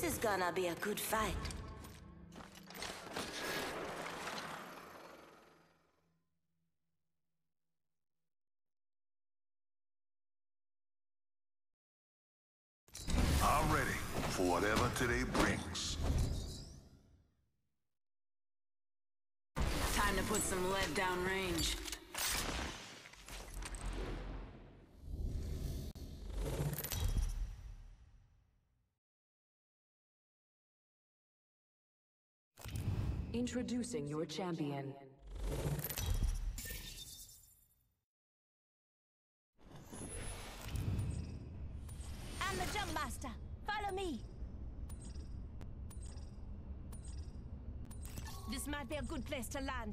is gonna be a good fight. I'm ready for whatever today brings. Time to put some lead down range. Introducing your champion. I'm the jump master. Follow me. This might be a good place to land.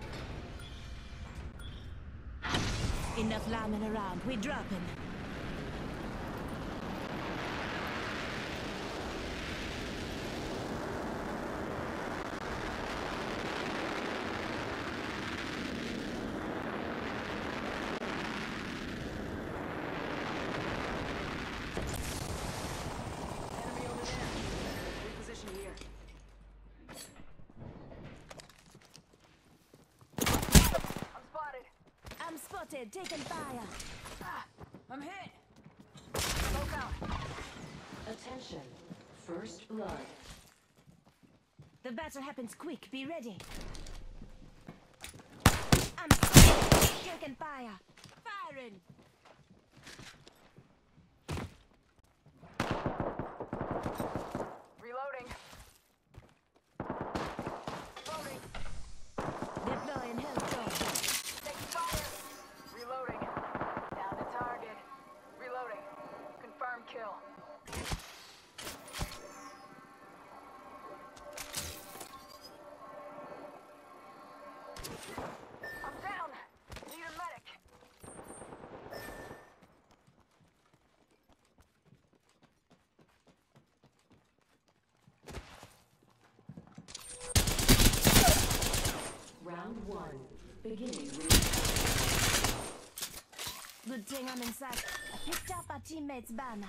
Enough lambing around. We're dropping. Enemy over there. Reposition here. I'm spotted. Taking fire. I'm hit. Smoke out. Attention. First blood. The battle happens quick. Be ready. I'm spotted. Taking fire. Firing. Reloading. Loading. Deploying health. Taking fire. Reloading. Down to target. Reloading. Confirm kill. I'm down. Need a medic. Round one. Beginning with... Good thing I'm inside. I picked up our teammate's banner.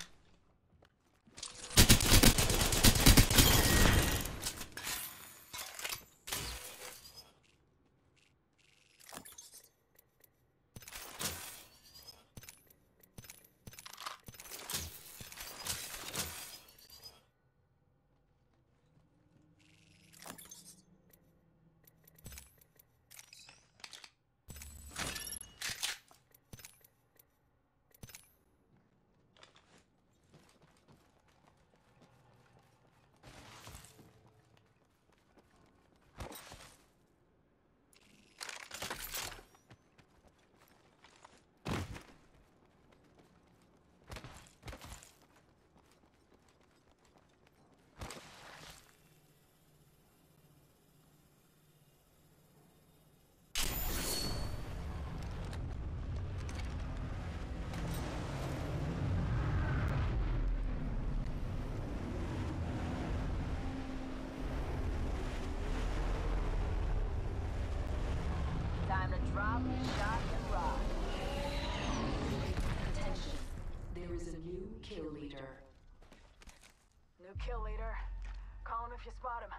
Time to drop, shot, and rock. Attention. There is a new kill leader. New kill leader. Call him if you spot him.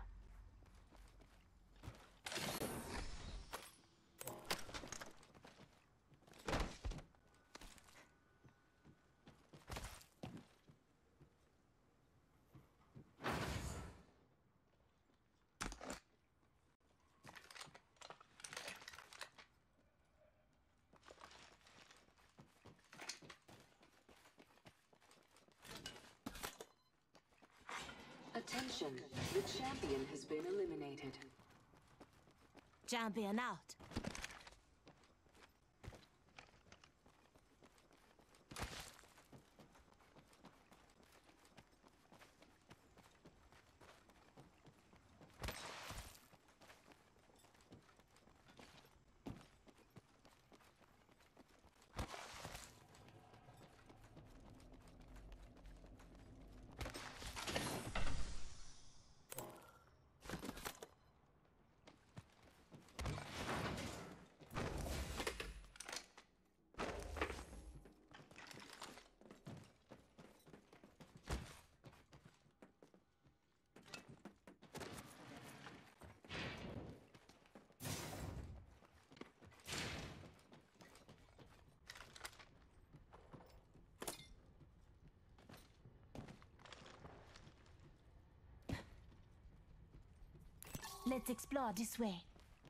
Attention. The champion has been eliminated. Champion out. Let's explore this way.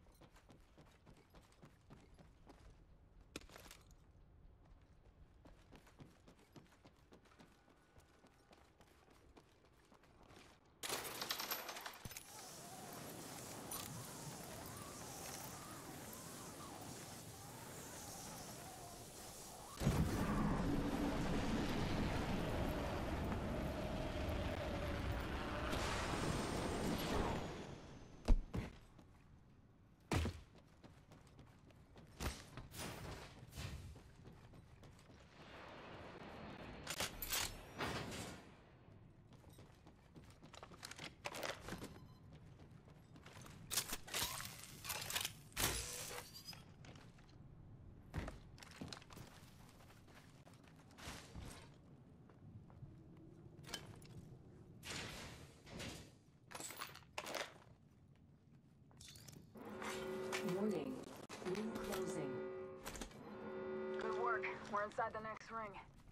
Warning. Ring closing. Good work. We're inside the next ring.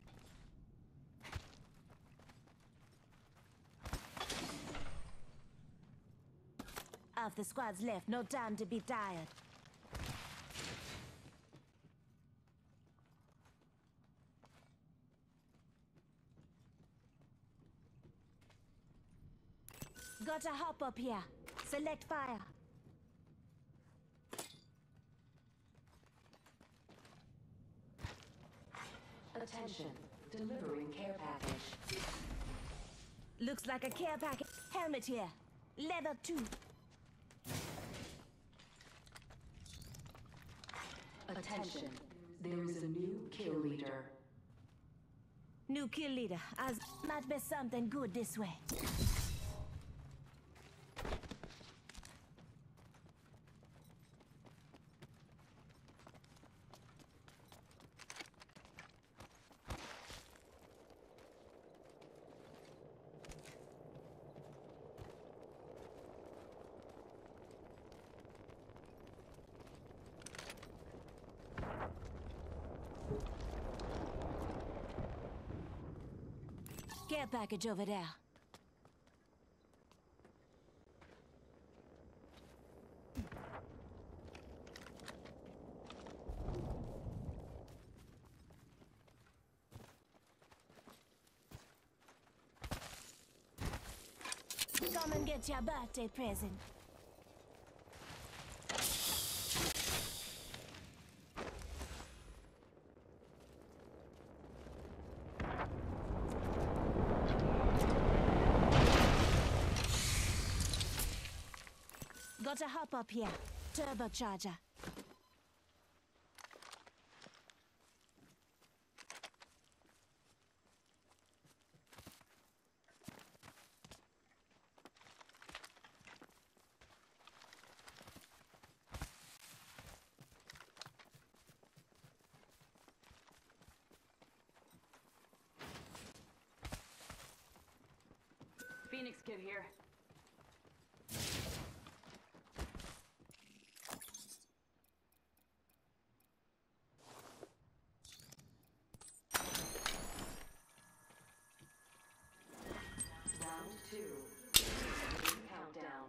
Half the squad's left, no time to be tired. Gotta hop up here. Select fire. Attention. Delivering care package. Looks like a care package. Helmet here. Leather 2. Attention. There is a new kill leader. New kill leader. As might be something good this way. Care package over there. Come and get your birthday present. Gotta hop up here. Turbocharger. Phoenix Kid here. Round 2. Ring countdown.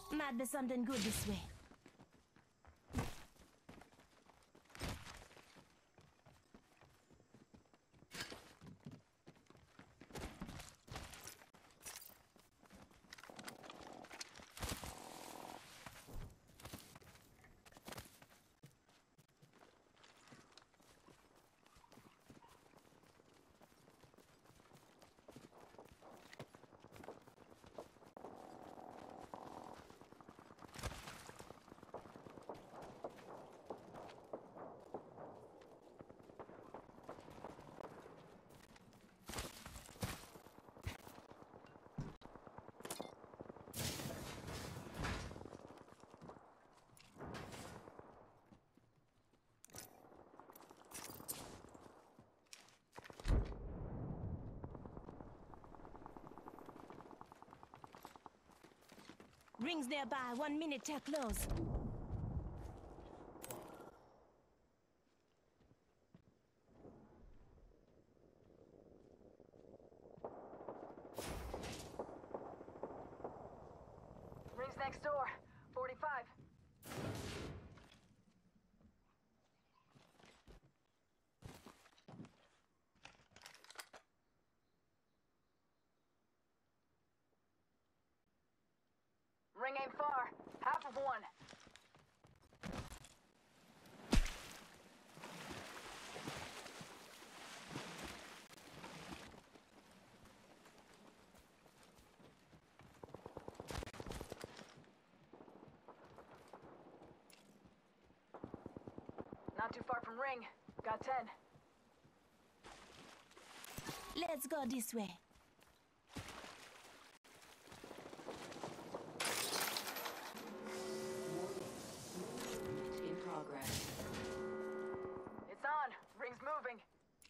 Might be something good this way. Rings nearby, 1 minute till close. Rings next door. 45. Ring ain't far. Half of one. Not too far from ring. Got 10. Let's go this way. In progress. It's on. Ring's moving.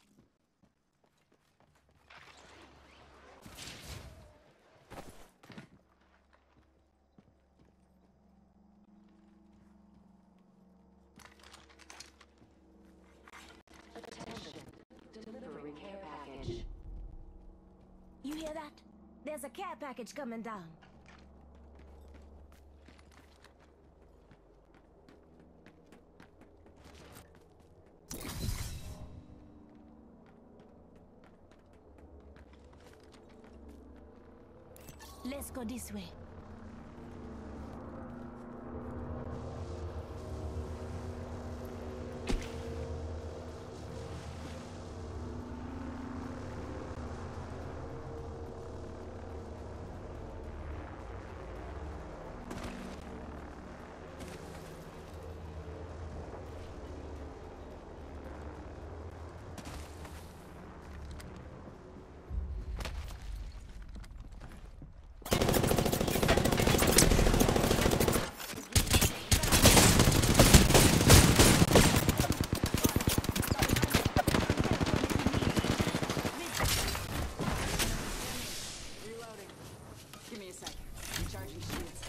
Attention. Delivering care package. You hear that? There's a care package coming down. Let's go this way. Reloading. Give me a sec. Recharging shields.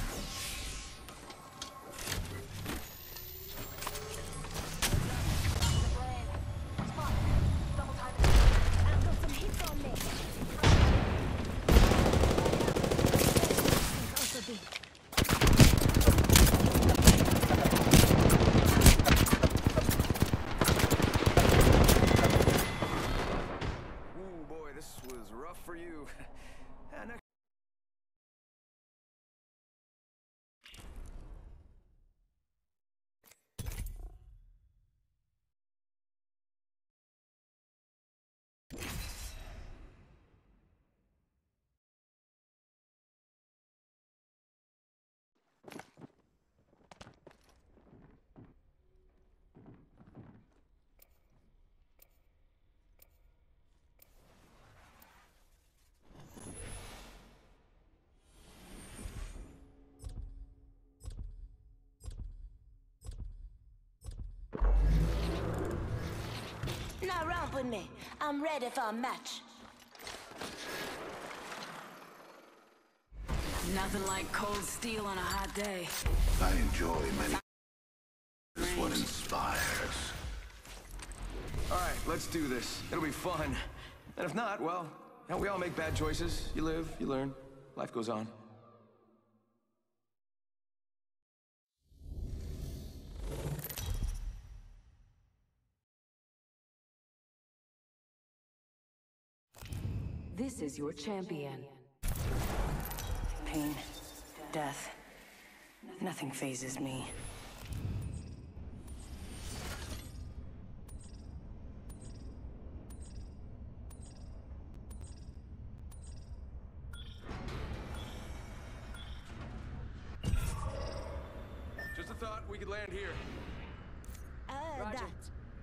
Double time. I've got some hits on me. Also big. Ooh, boy, this was rough for you. And Now romp with me. I'm ready for a match. Nothing like cold steel on a hot day. I enjoy many. This one inspires. all right, let's do this. It'll be fun. And if not, well, we all make bad choices. You live, you learn. Life goes on. This is your champion. Pain, death, nothing phases me. Just a thought, we could land here. Roger. That.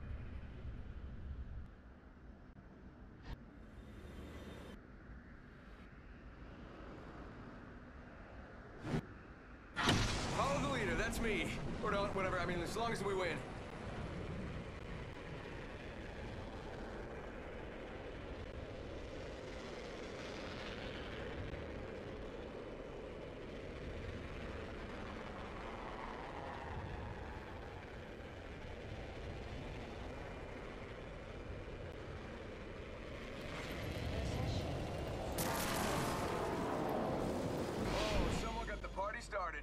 Follow the leader, that's me. Or don't, whatever, I mean, as long as we win. Oh, someone got the party started.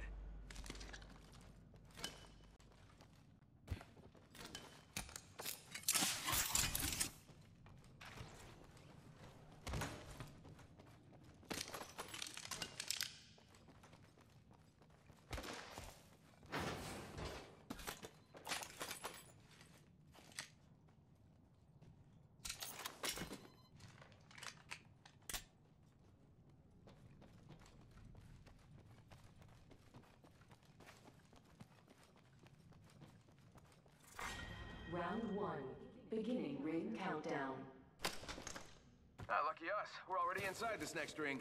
Round 1. Beginning ring countdown. Ah, lucky us. We're already inside this next ring.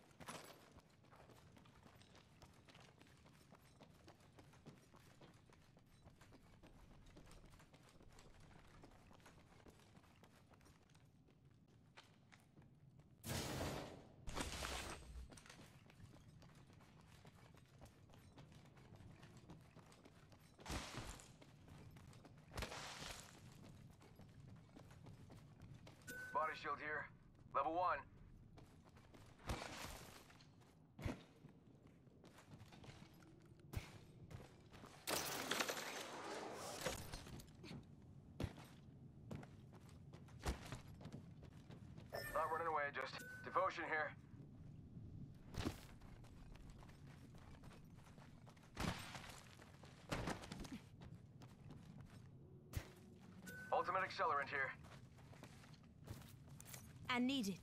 Body shield here. Level 1. Not running away, just devotion here. Ultimate accelerant here. I need it.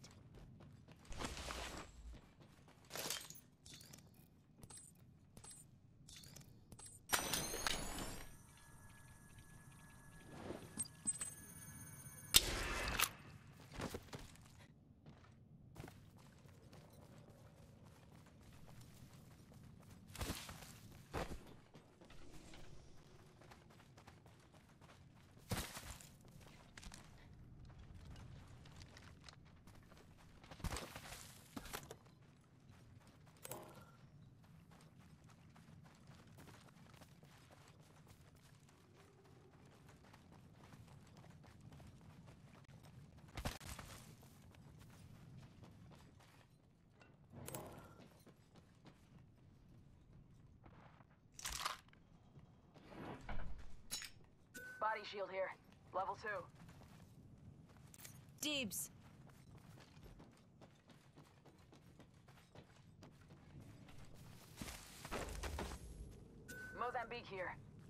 Body shield here. Level 2. Dibs. Mozambique here.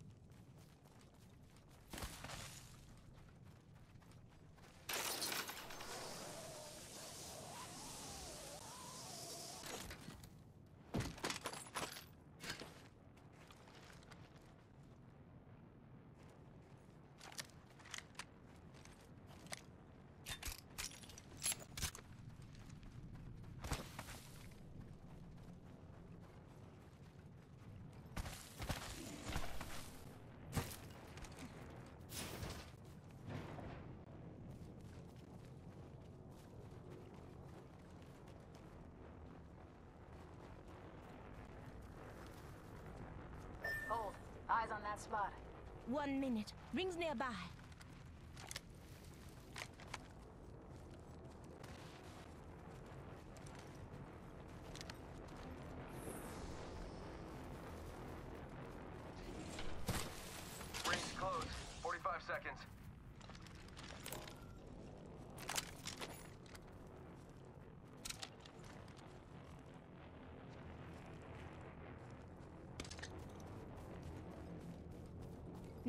Hold. Eyes on that spot. 1 minute. Rings nearby. Ring's closed. 45 seconds.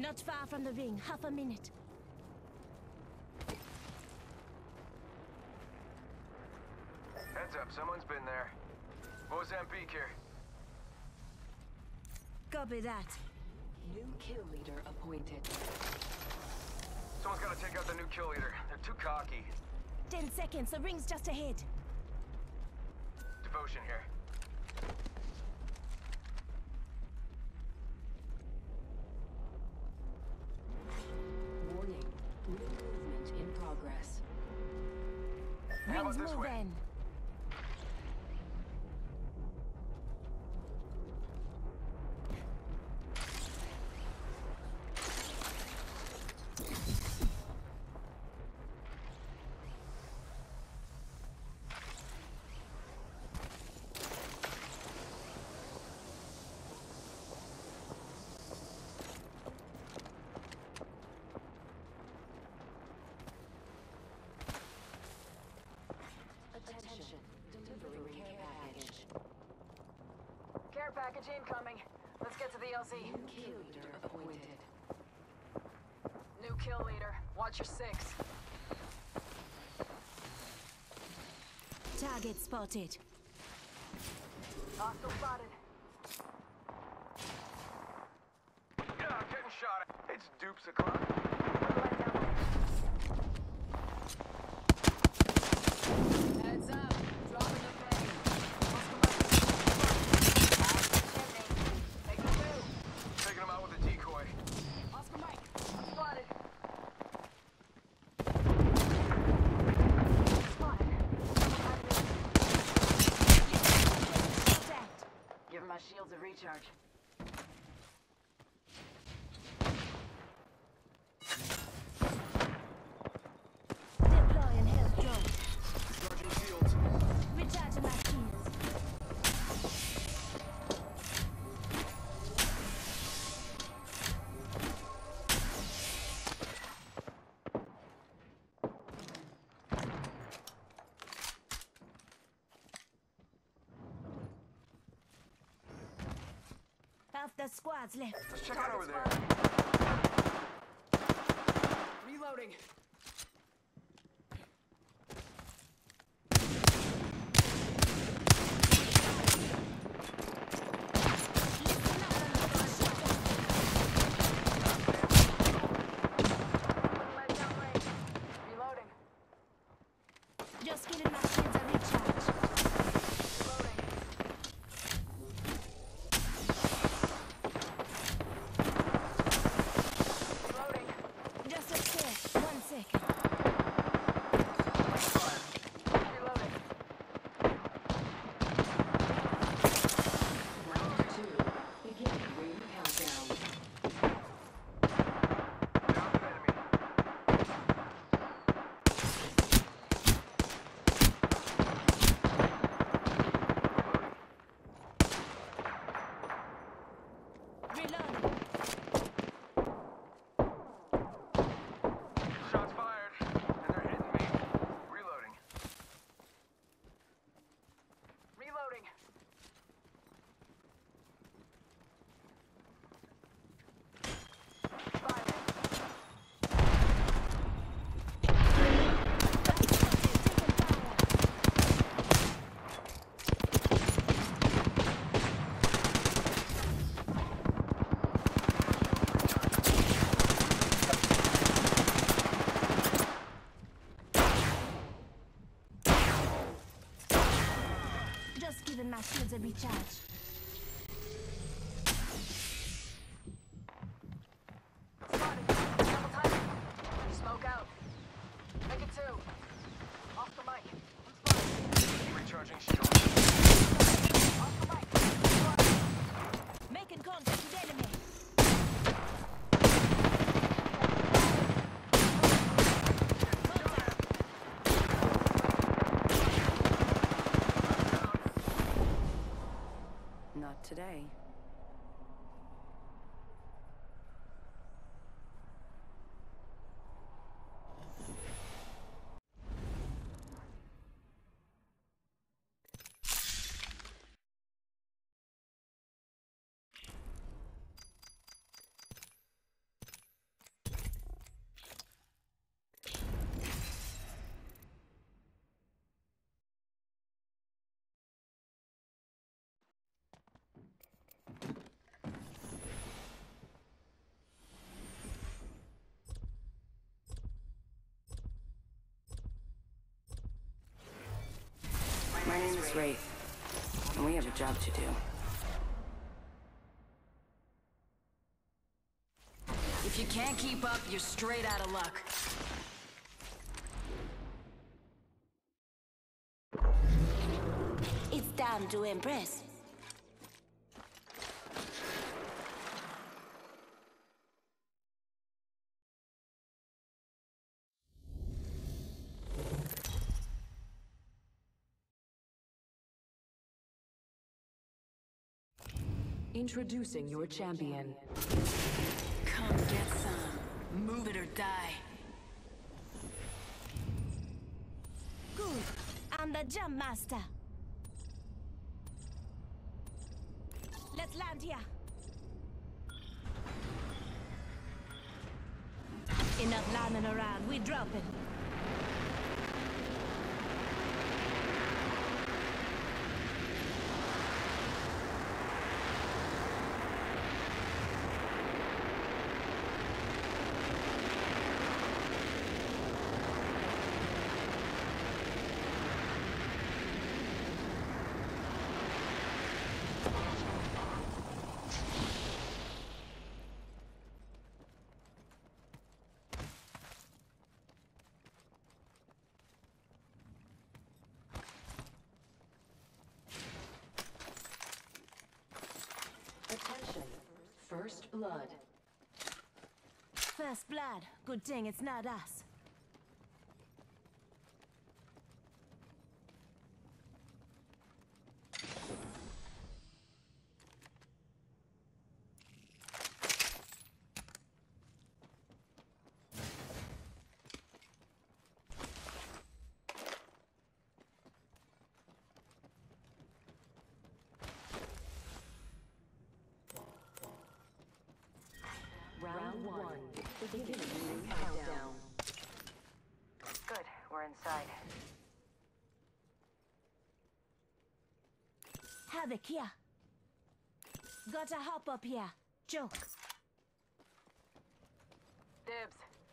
Not far from the ring, half a minute. Heads up, someone's been there. Mozambique here. Copy that. New kill leader appointed. Someone's gotta take out the new kill leader. They're too cocky. 10 seconds, the ring's just ahead. Devotion here. Warning. New movement in progress. How Rings about this way? moving. Attention. Delivering care package. Care package incoming. Let's get to the LZ. New kill leader appointed. New kill leader. Watch your six. Target spotted. Hostile spotted. Yeah, I'm getting shot at. It's dupes o'clock. Heads up. Dropping the pay. Take the two. Taking him out with a decoy. Oscar Mike. Spotted. Spotted. Contact. Give my shields a recharge. Deploy and health drone. Charging shields. Recharging my shields. Half the squad's left. Let's check out over there. Reloading. Let down range. Reloading. Just giving my shields a recharge. Reloading. Reloading. Just upstairs. 1 second. Reloading. Round 2. Beginning ring countdown. Down an enemy. Reloading. Shots fired. And they're hitting me. Reloading. Reloading. Spotted. Just giving my shields a recharge. Spotted. Double timing. Smoke out. Make it two. Off the mic. Spotted. Recharging shield. Off the mic. Spotted. Making contact with enemy. Not today. My name is Wraith, and we have a job to do. If you can't keep up, you're straight out of luck. It's time to impress. Introducing your champion. Come get some. Move it or die. Good. I'm the jump master. Let's land here. Enough landing around. We dropping. Attention. First blood. First blood. Good thing it's not us. Round 1. Beginning ring countdown. Good, we're inside. Havoc here. Gotta hop up here. Joke. Dibs.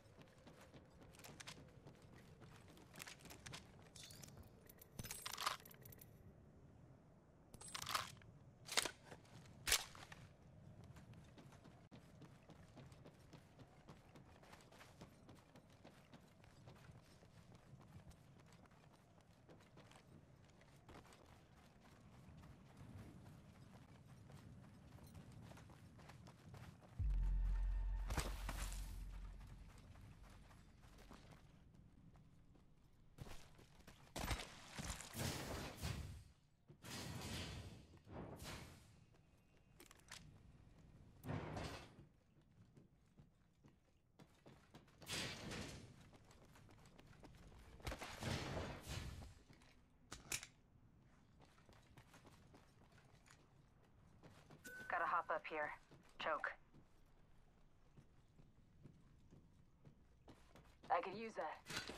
Gotta hop up here. Choke. I could use that.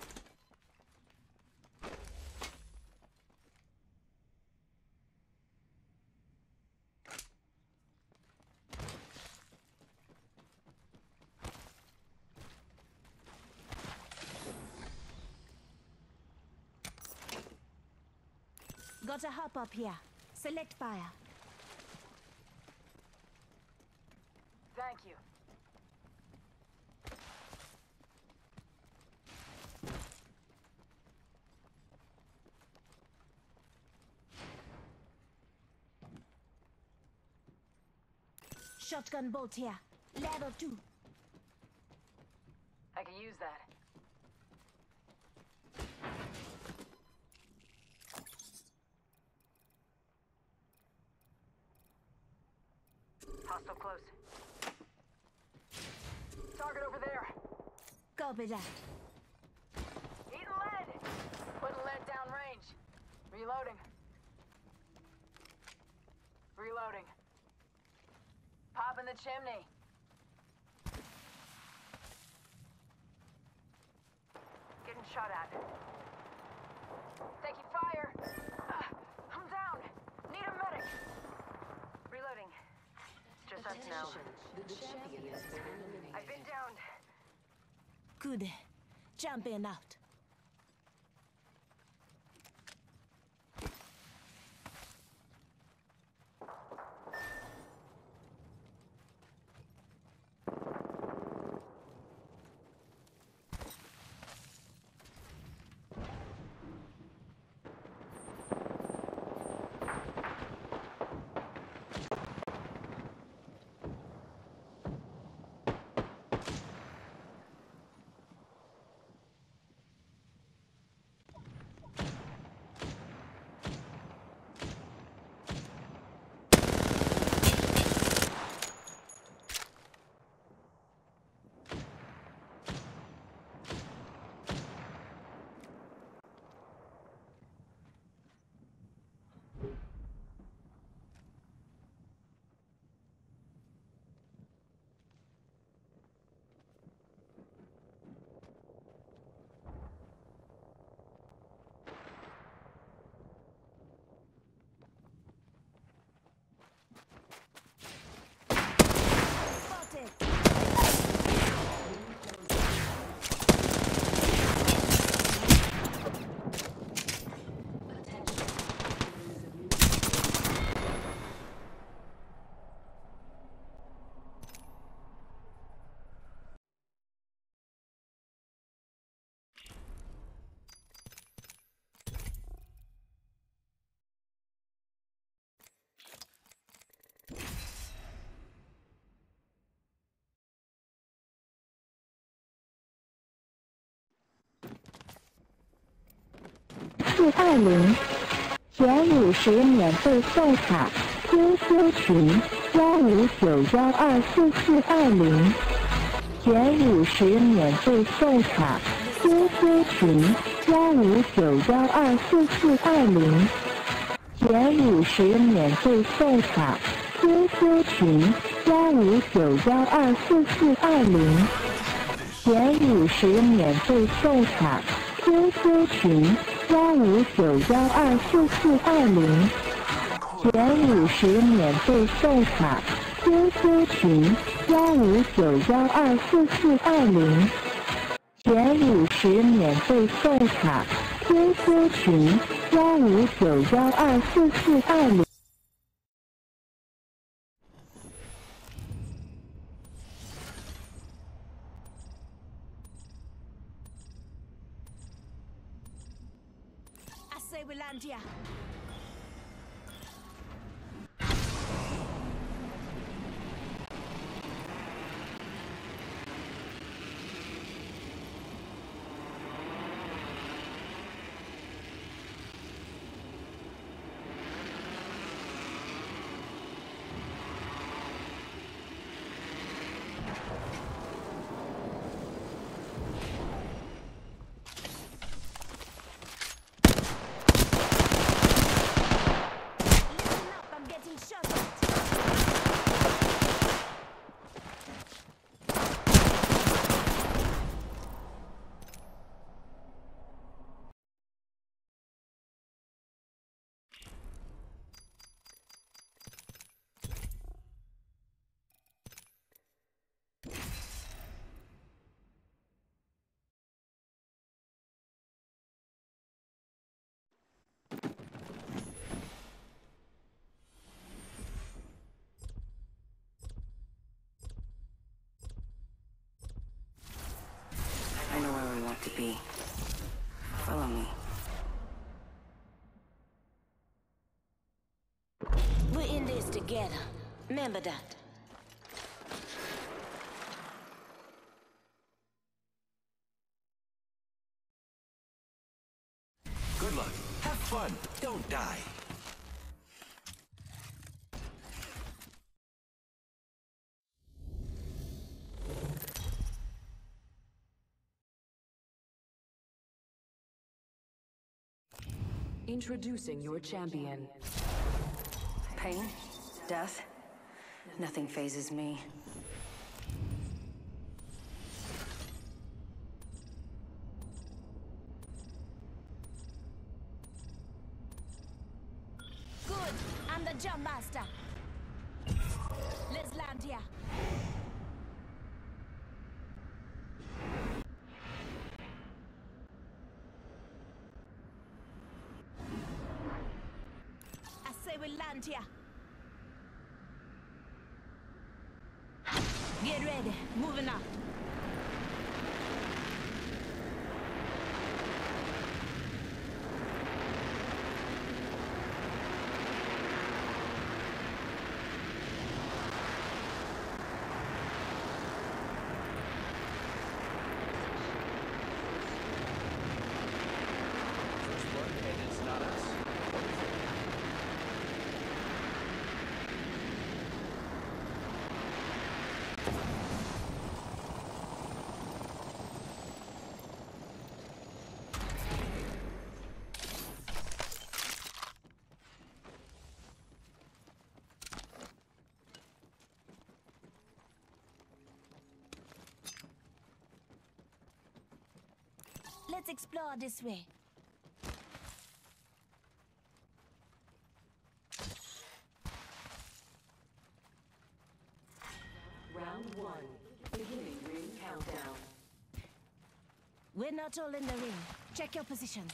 Gotta hop up here. Select fire. Thank you. Shotgun bolt here. Level 2. I could use that. Hostile close. Target over there. Copy that. Eating lead. Putting lead down range. Reloading. Reloading. Pop in the chimney. Getting shot at. Taking fire. I'm down. Need a medic. Reloading. Just us now. The champion has been eliminated. I've been downed. Good. Jumping out. 4420，前50免费送卡，QQ 群159124420，前50免费送卡，QQ 群159124420，前50免费送卡，QQ 群159124420，前50免费送卡，QQ 群159124420，前50免费送卡，QQ 群159124420，前50免费送卡，QQ 群159124420。 I say we land here. Listen up, I'm getting shot at. I know where we want to be. Follow me. We're in this together. Remember that. Good luck. Have fun. Don't die. Introducing your champion. Pain? Death? Nothing phases me. Good. I'm the jump master. Let's land here. I say we land here. Get ready. Moving up. First blood, and it's not us. Let's explore this way. Round 1. Beginning ring countdown. We're not all in the ring. Check your positions.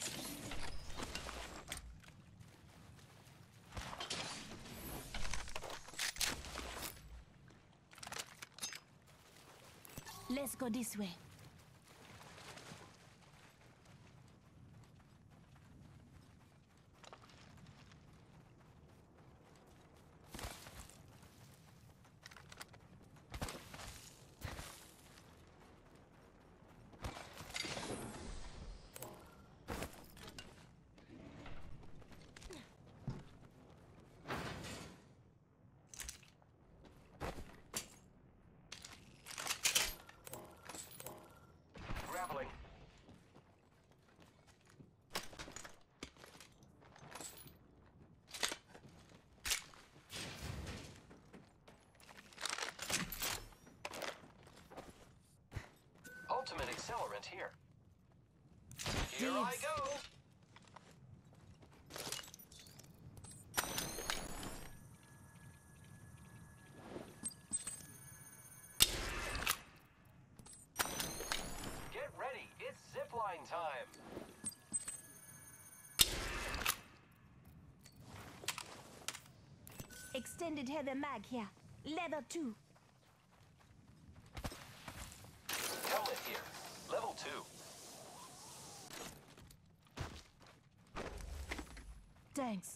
Let's go this way. ultimate accelerant here. Here I go! Get ready, it's zipline time! Extended heavy mag here. Level 2. Helmet here, level 2. Thanks.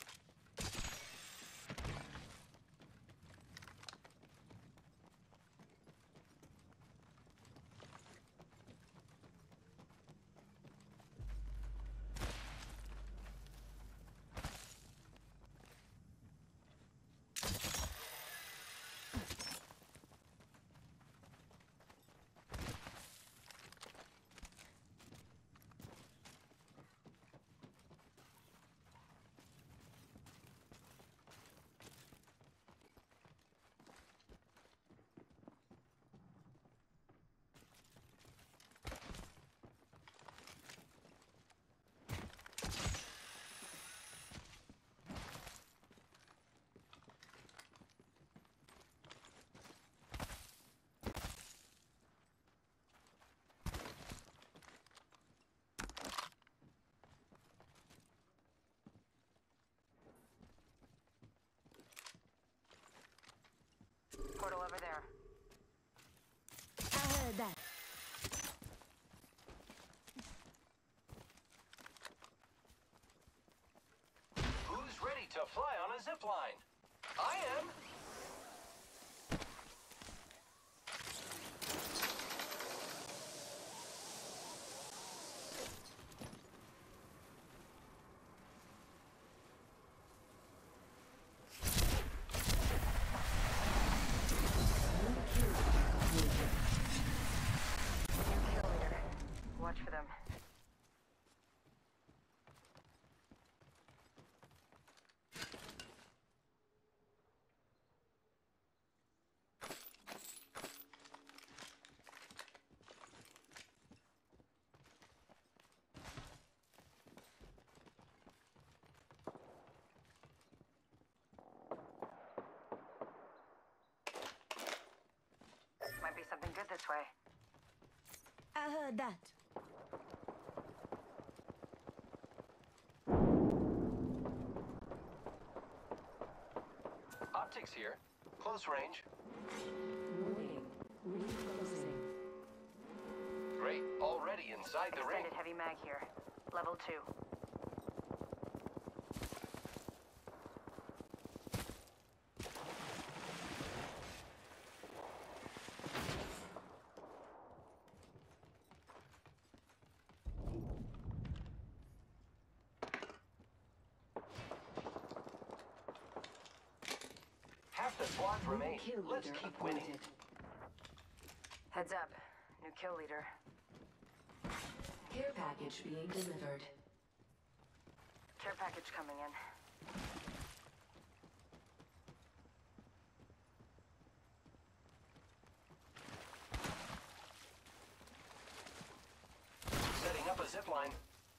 Portal over there. I heard that. Who's ready to fly on a zipline? I am! Watch for them. Might be something good this way. I heard that. Optics here. Close range. Warning. Ring closing. Great. Already inside the ring. Extended heavy mag here. Level 2. Half the squads remain. Kill Let's leader keep winning. appointed. Heads up. New kill leader. Care package being delivered. Care package coming in. Setting up a zipline.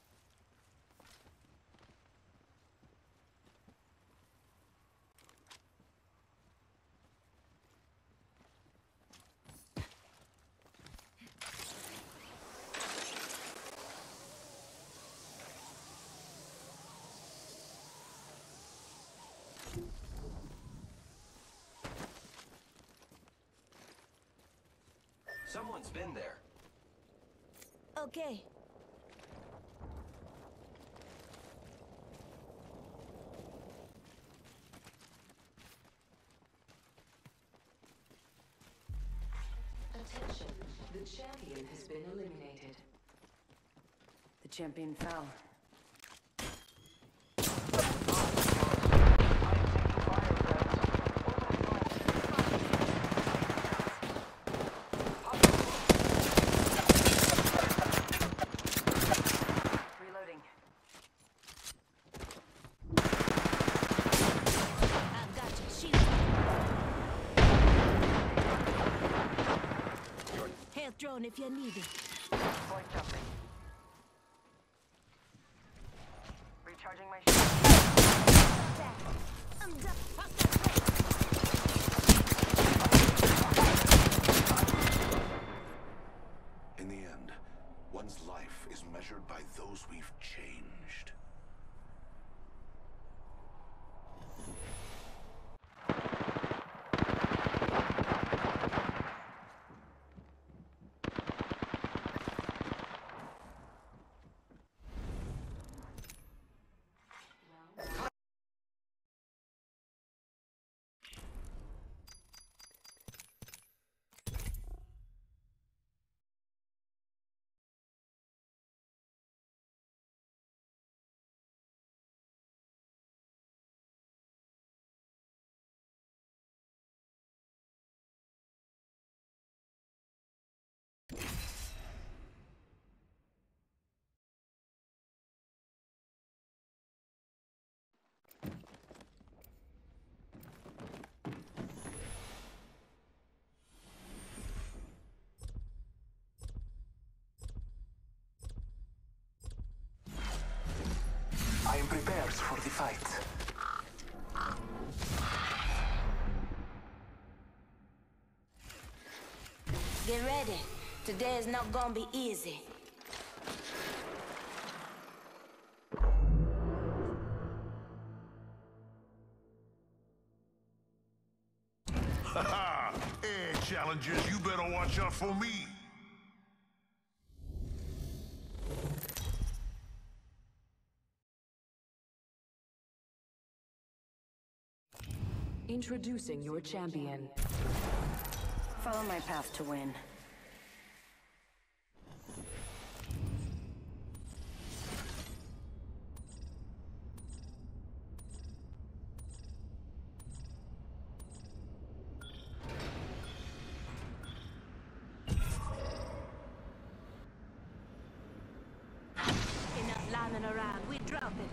Someone's been there. Okay. Attention. The champion has been eliminated. The champion fell. Reloading. I've got you. Shield. Health drone phone if you need it. Void jumping. Recharging my shield. I'm done. In the end, one's life is measured by those we've changed. I am prepared for the fight. Get ready. Today is not gonna be easy. Haha! Hey, challengers, you better watch out for me. Introducing your champion. Follow my path to win. Enough lying around. We drop it.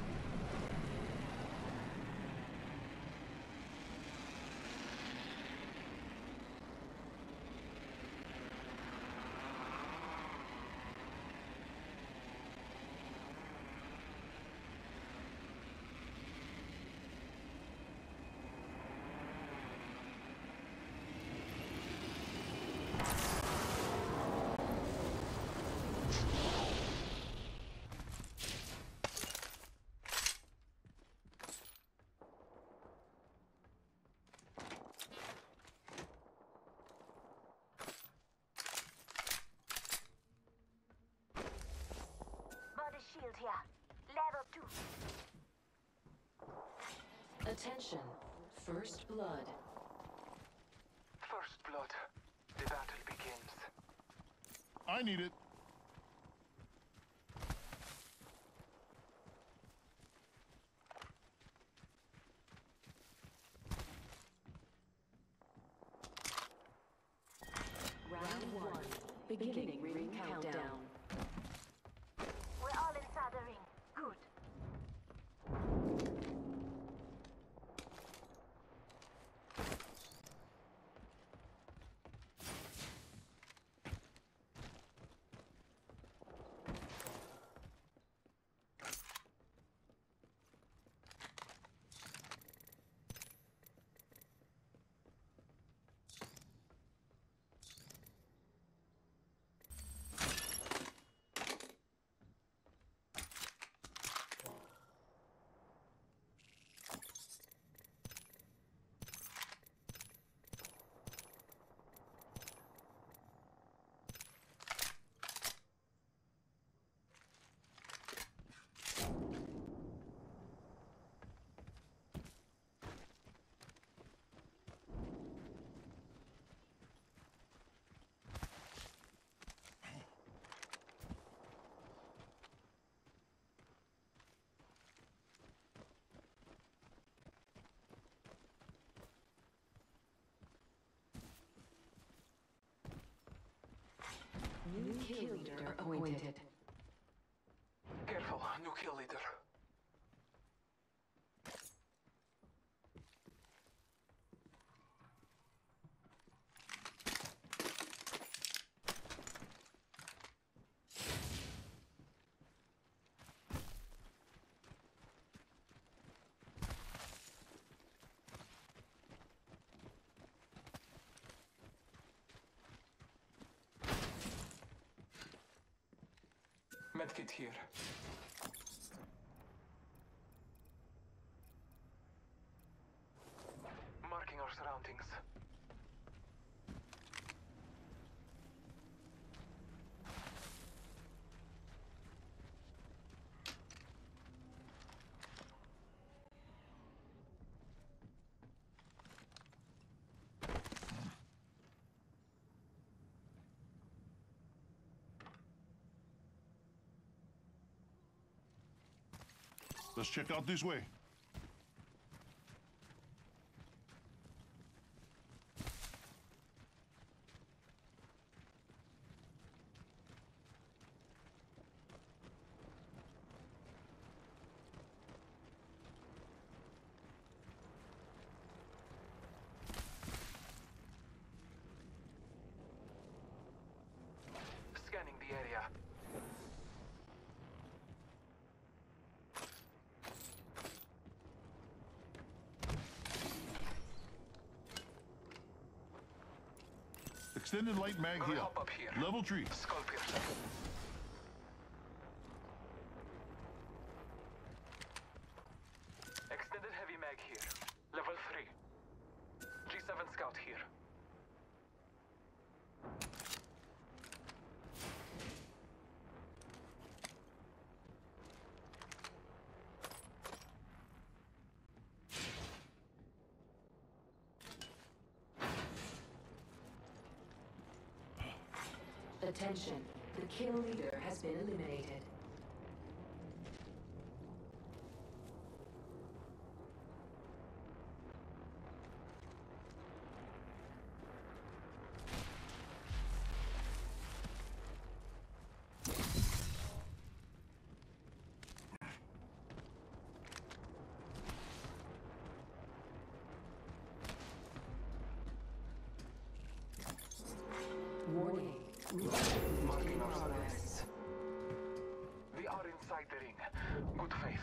Body shield here. Level 2. Attention. First blood. First blood. The battle begins. I need it. Round 1. Beginning ring countdown. We're all inside the ring. Good. New kill leader appointed. Careful, new kill leader. Medkit here. Marking our surroundings. Let's check out this way. Scanning the area. Extended light mag Gonna here. hop up here. Level 3. Skull piercer. Extended heavy mag here. Level 3. G7 scout here. Attention, the kill leader has been eliminated. Warning. Marking our surroundings. We are inside the ring. Good faith.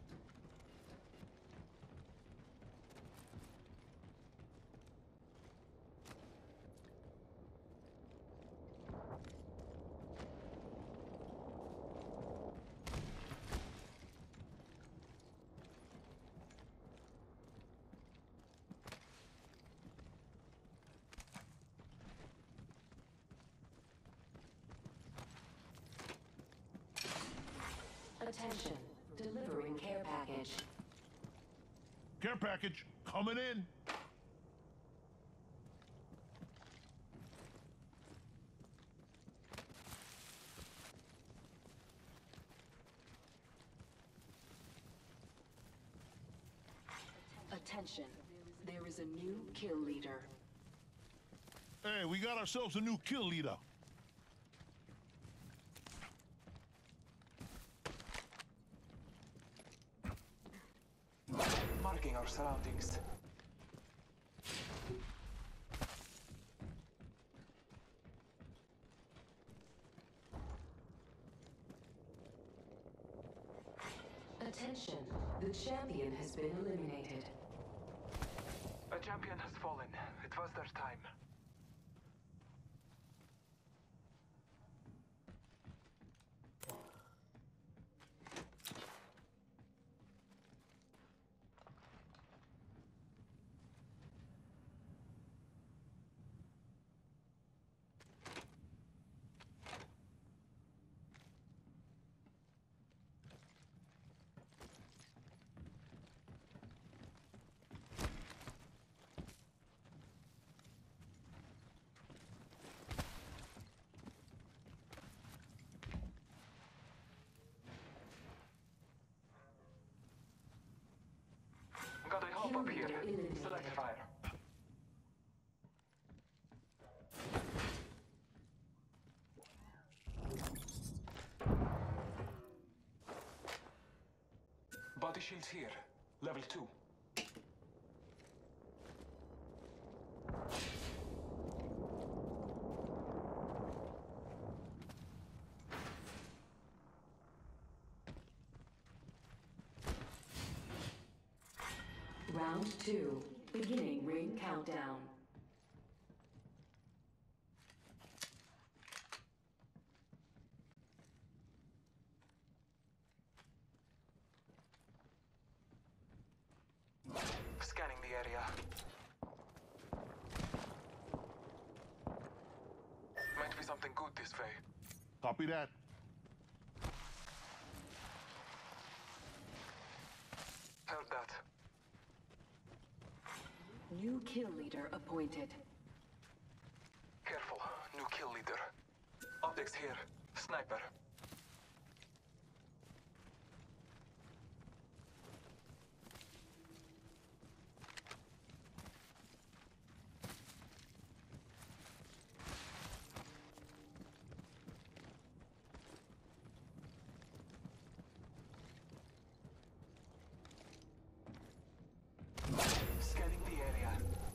Attention, delivering care package. Care package coming in. Attention, there is a new kill leader. Hey, we got ourselves a new kill leader. Marking our surroundings. Attention, the champion has been eliminated. A champion has fallen. It was their time. Got a hop up here. Select fire. Body shields here. Level 2. Round 2, beginning ring countdown. area. Might be something good this way. Copy that. Heard that. New kill leader appointed. Careful, new kill leader. Optics here. Sniper. Scanning the area.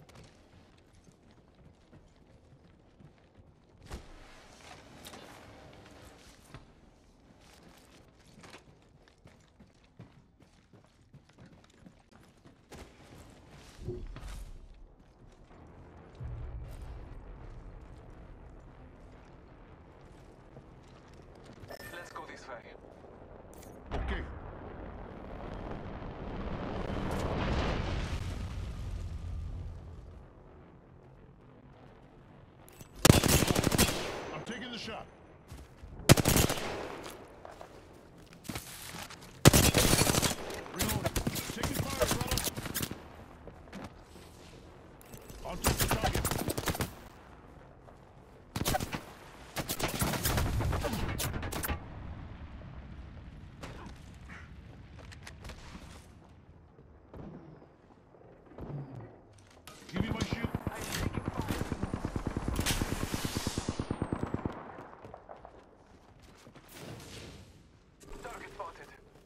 Let's go this way. Okay. I'm taking the shot. Reloading. Taking fire, brother. On top the target. Give me my shield. Target spotted.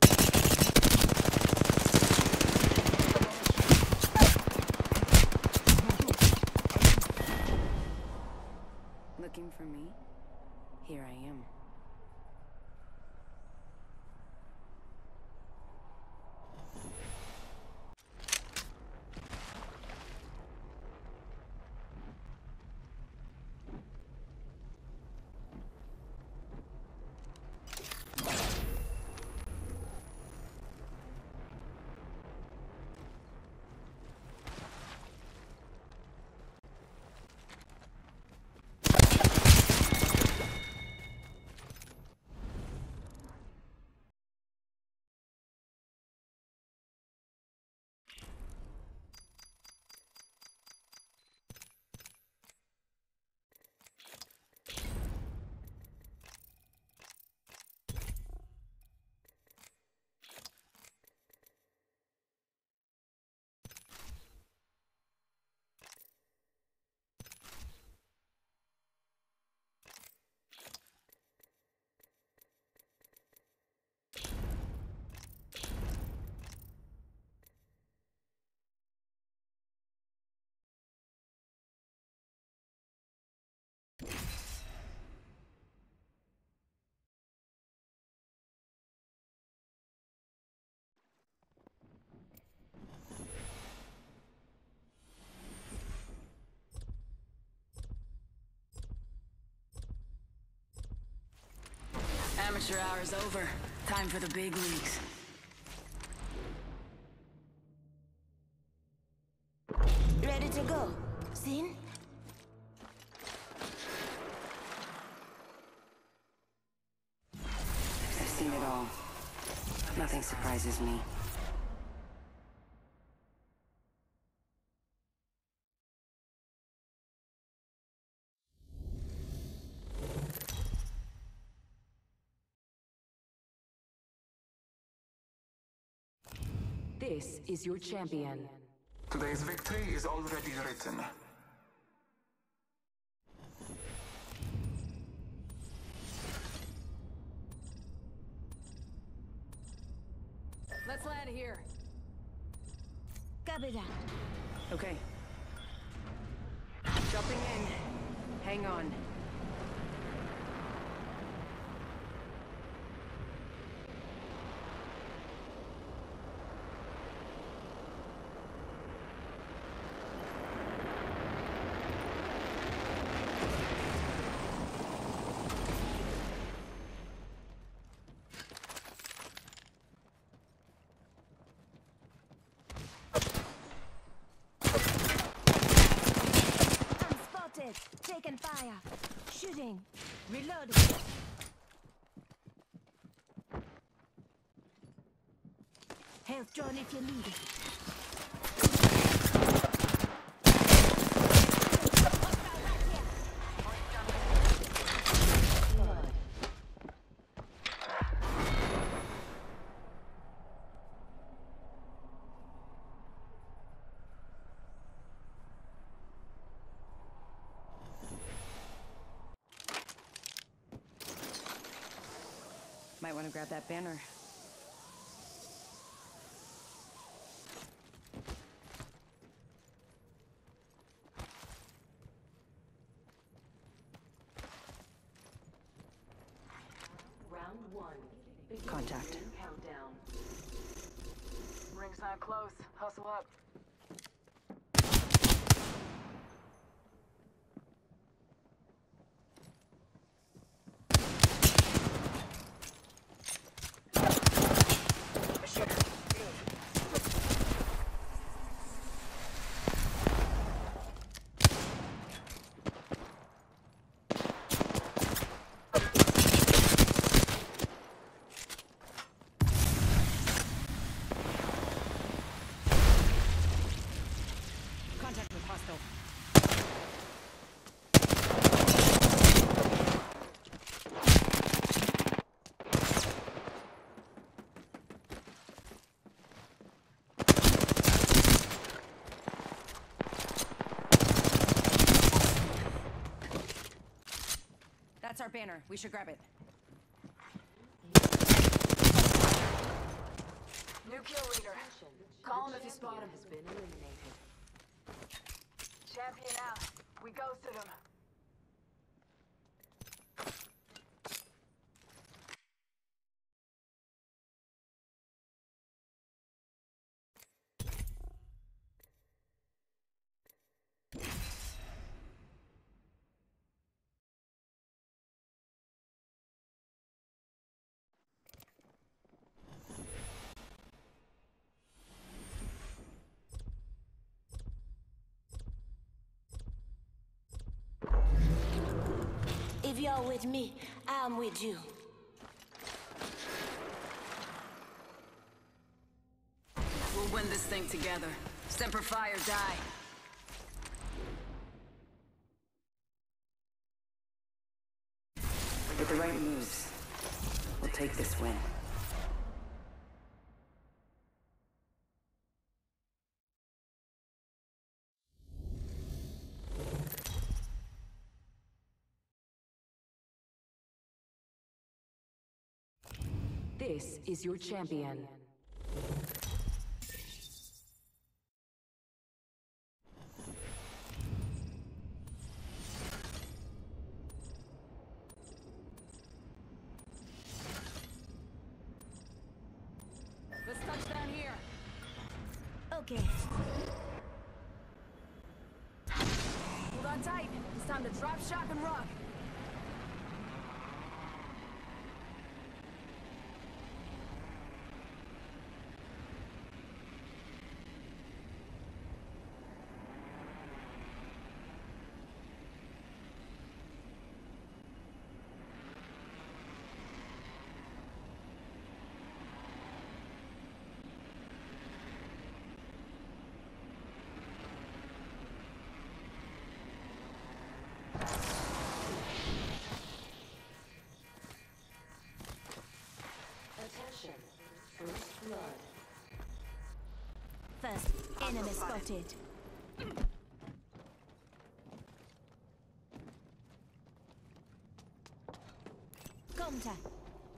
Looking for me? Here I am. Amateur hour's over. Time for the big leagues. Ready to go. Sin? I've seen it all. Nothing surprises me. This is your champion. Today's victory is already written. Let's land here. Copy that. Okay. Jumping in. Hang on. Reloading. Reloading. Health drone if you need it. Might want to grab that banner. Round 1. Beginning Contact. ring countdown. Ring's not close. Hustle up. Contact with hostile. That's our banner. We should grab it. New kill leader. Call him if you spot him. Has been eliminated. Champion out. We ghosted him. If you're with me, I'm with you. We'll win this thing together. Semper Fi or die. With the right moves, we'll take this win. This is your champion. Let's touch down here. Okay. Hold on tight. It's time to drop, shock, and rock. Attention. First blood. First, enemy spotted. Contact.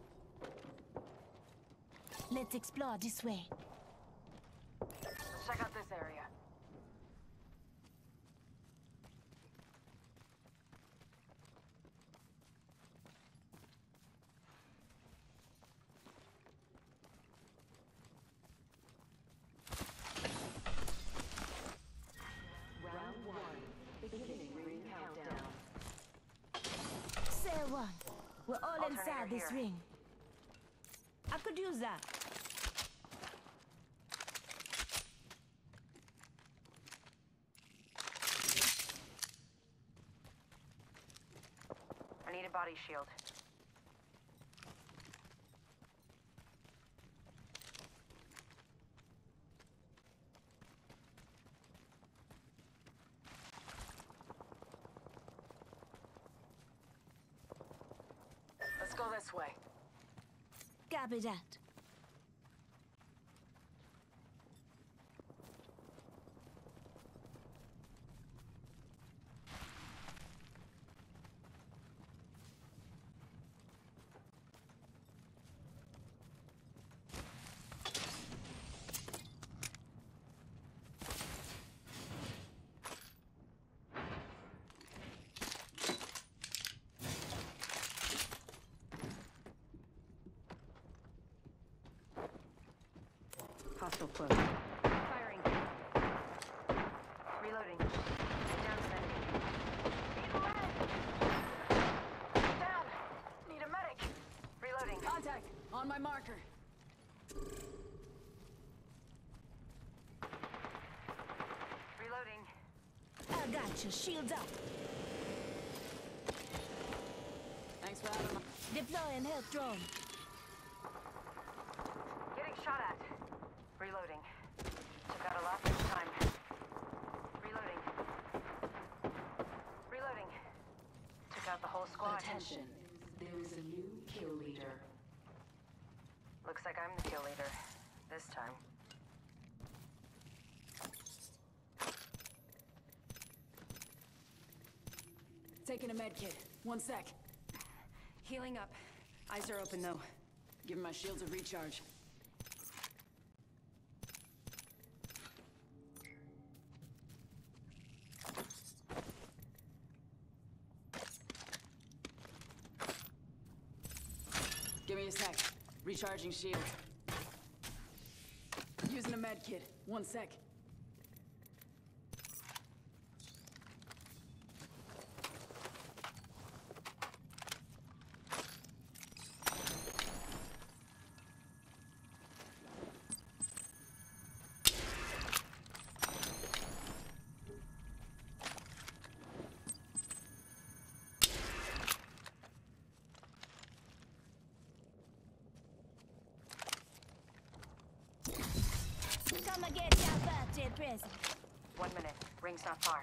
Let's explore this way. Let's check out this area. Round 1. Beginning ring countdown. Say one. We're all Alternator inside this here. ring. I could use that. body shield. Let's go this way. Copy that. Hostile close. Firing. Reloading. Down an enemy. Need a med! Down! Need a medic! Reloading. Contact! On my marker. Reloading. I got you. Shields up. Thanks for having me. Deploying health drone. Getting shot at. Reloading. Took out a lot this time. Reloading. Reloading. Took out the whole squad. Attention. There is a new kill leader. Looks like I'm the kill leader. This time. Taking a med kit. 1 sec. Healing up. Eyes are open though. Giving my shields a recharge. Give me a sec. Recharging shield. Using a med kit. 1 sec. Come and get your birthday present. 1 minute. Ring's not far.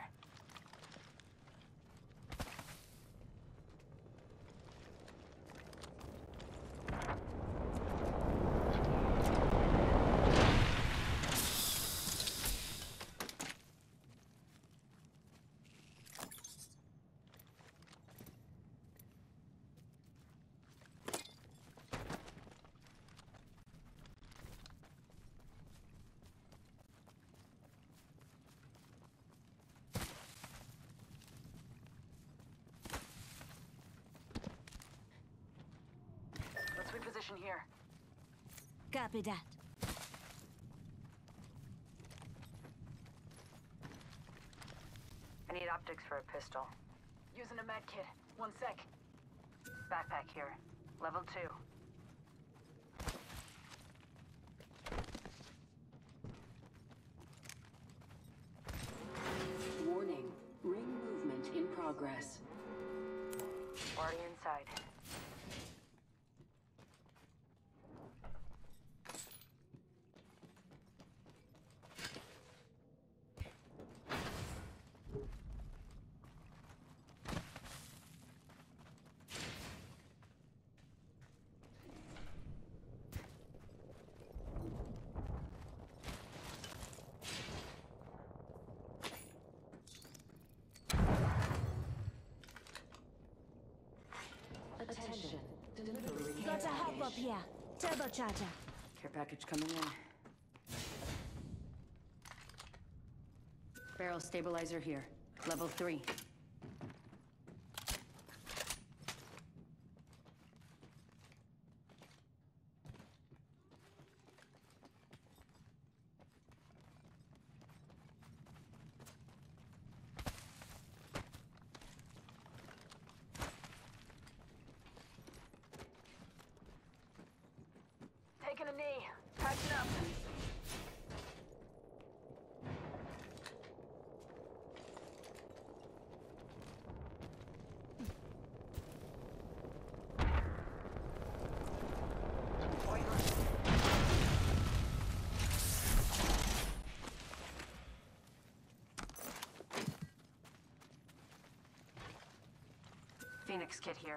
Let's reposition here. Copy that. I need optics for a pistol. Using a med kit. 1 sec. Backpack here. Level 2. Warning. Ring movement in progress. Already inside. Attention. Delivery. Got a hop up here. Turbocharger. Care package coming in. Barrel stabilizer here. Level 3. Taking a knee. Patching up. Phoenix kit here.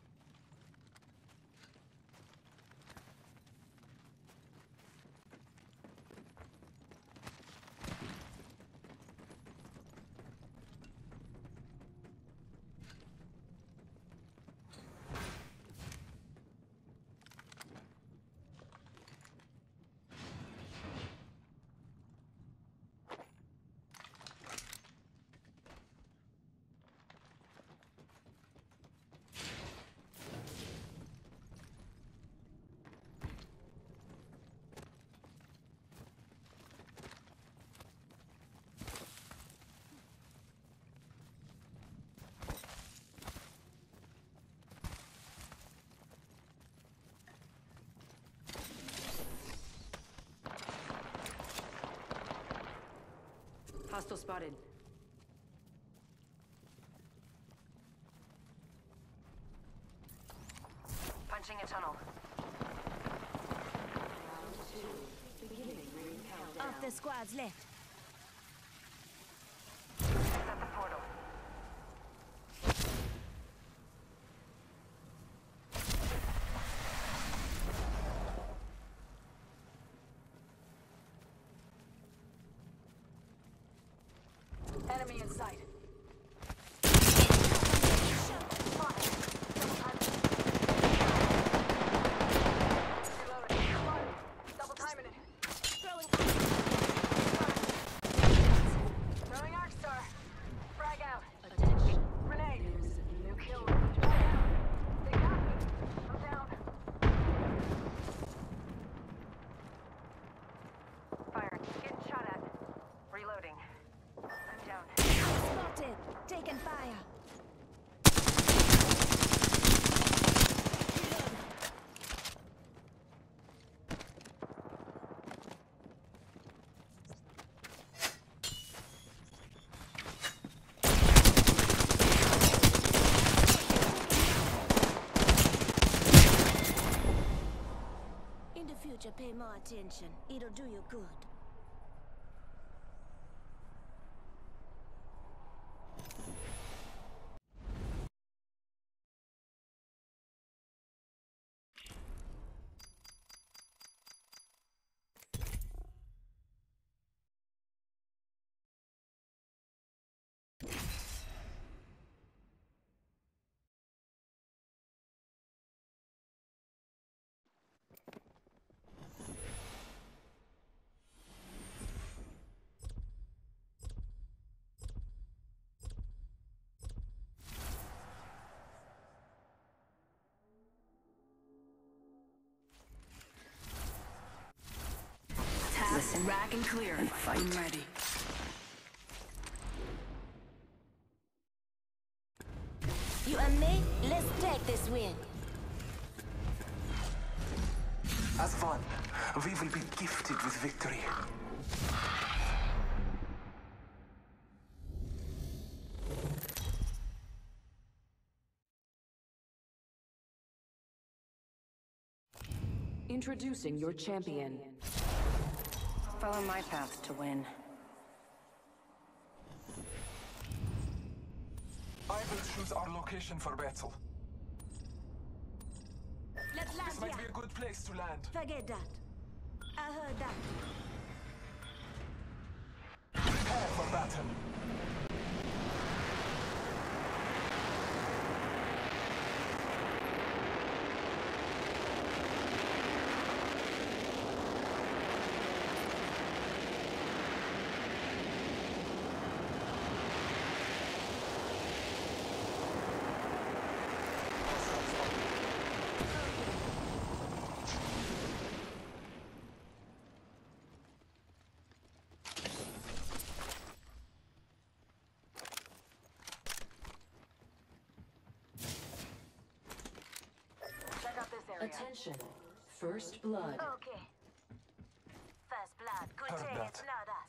Hostile spotted. Punching a tunnel. Of the squads left. At the portal. Enemy in sight. Double timing it. Throwing Throwing Arc Star. Frag out. attention. Grenade. New kill. They got me. I'm down. Fire. Getting shot at. Reloading. I'm down. Spotted. Taking fire. In the future, pay more attention. It'll do you good. Listen, rack and clear. And fight. I'm ready. You and me, let's take this win. As one, we will be gifted with victory. Introducing your champion. Follow my path to win. I will choose our location for battle. Let's land This might be here. a good place to land. Forget that. I heard that. Prepare for battle. Check out this area. Attention. First blood. Okay. First blood. Good Heard thing that. it's not us.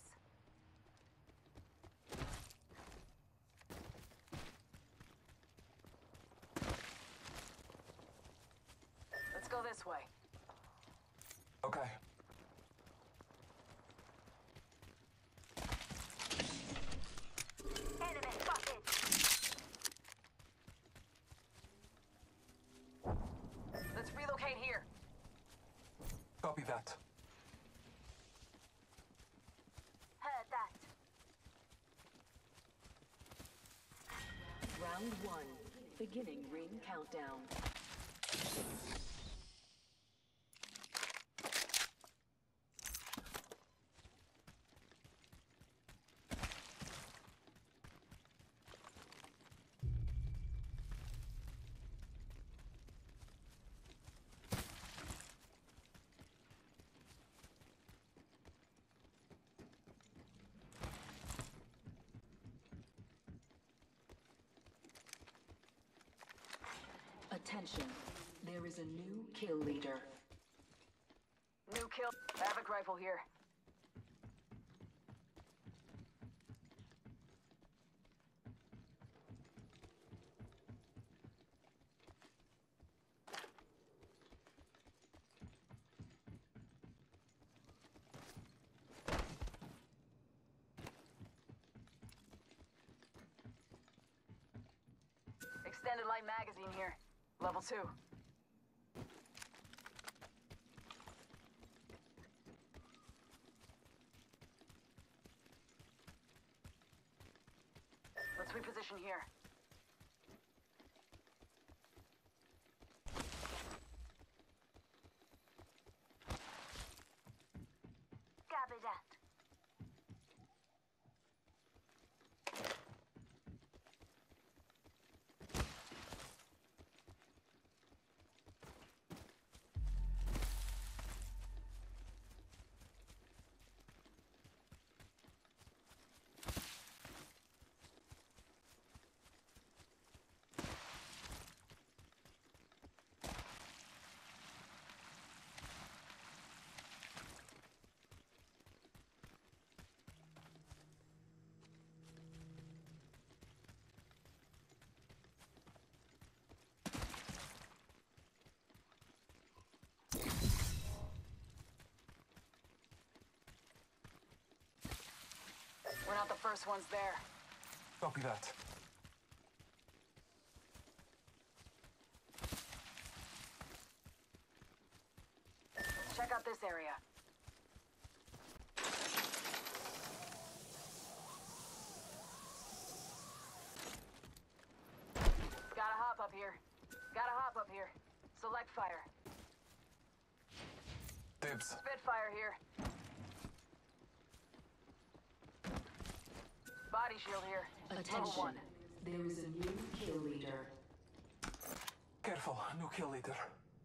Let's go this way. Okay. Enemy spotted. Round 1. Beginning ring countdown. Attention, there is a new kill leader. New kill. Havoc rifle here. Extended light magazine here. Level 2. Let's reposition here. Copy that. We're not the first ones there. Copy that. Let's check out this area. Gotta hop up here. Gotta hop up here. Select fire. Dibs. Spitfire here. Body shield here. Level 1. Attention, there is a new kill leader. Careful, new kill leader.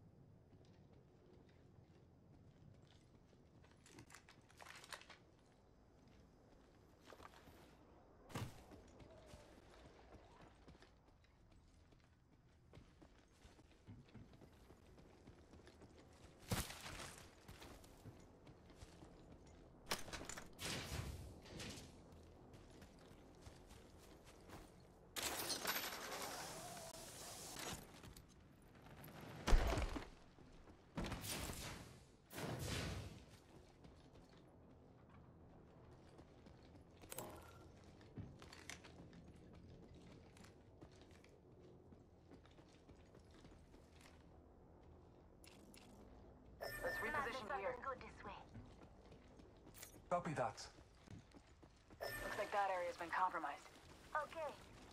Let's reposition here. Good this way. Copy that. Looks like that area's been compromised. Okay.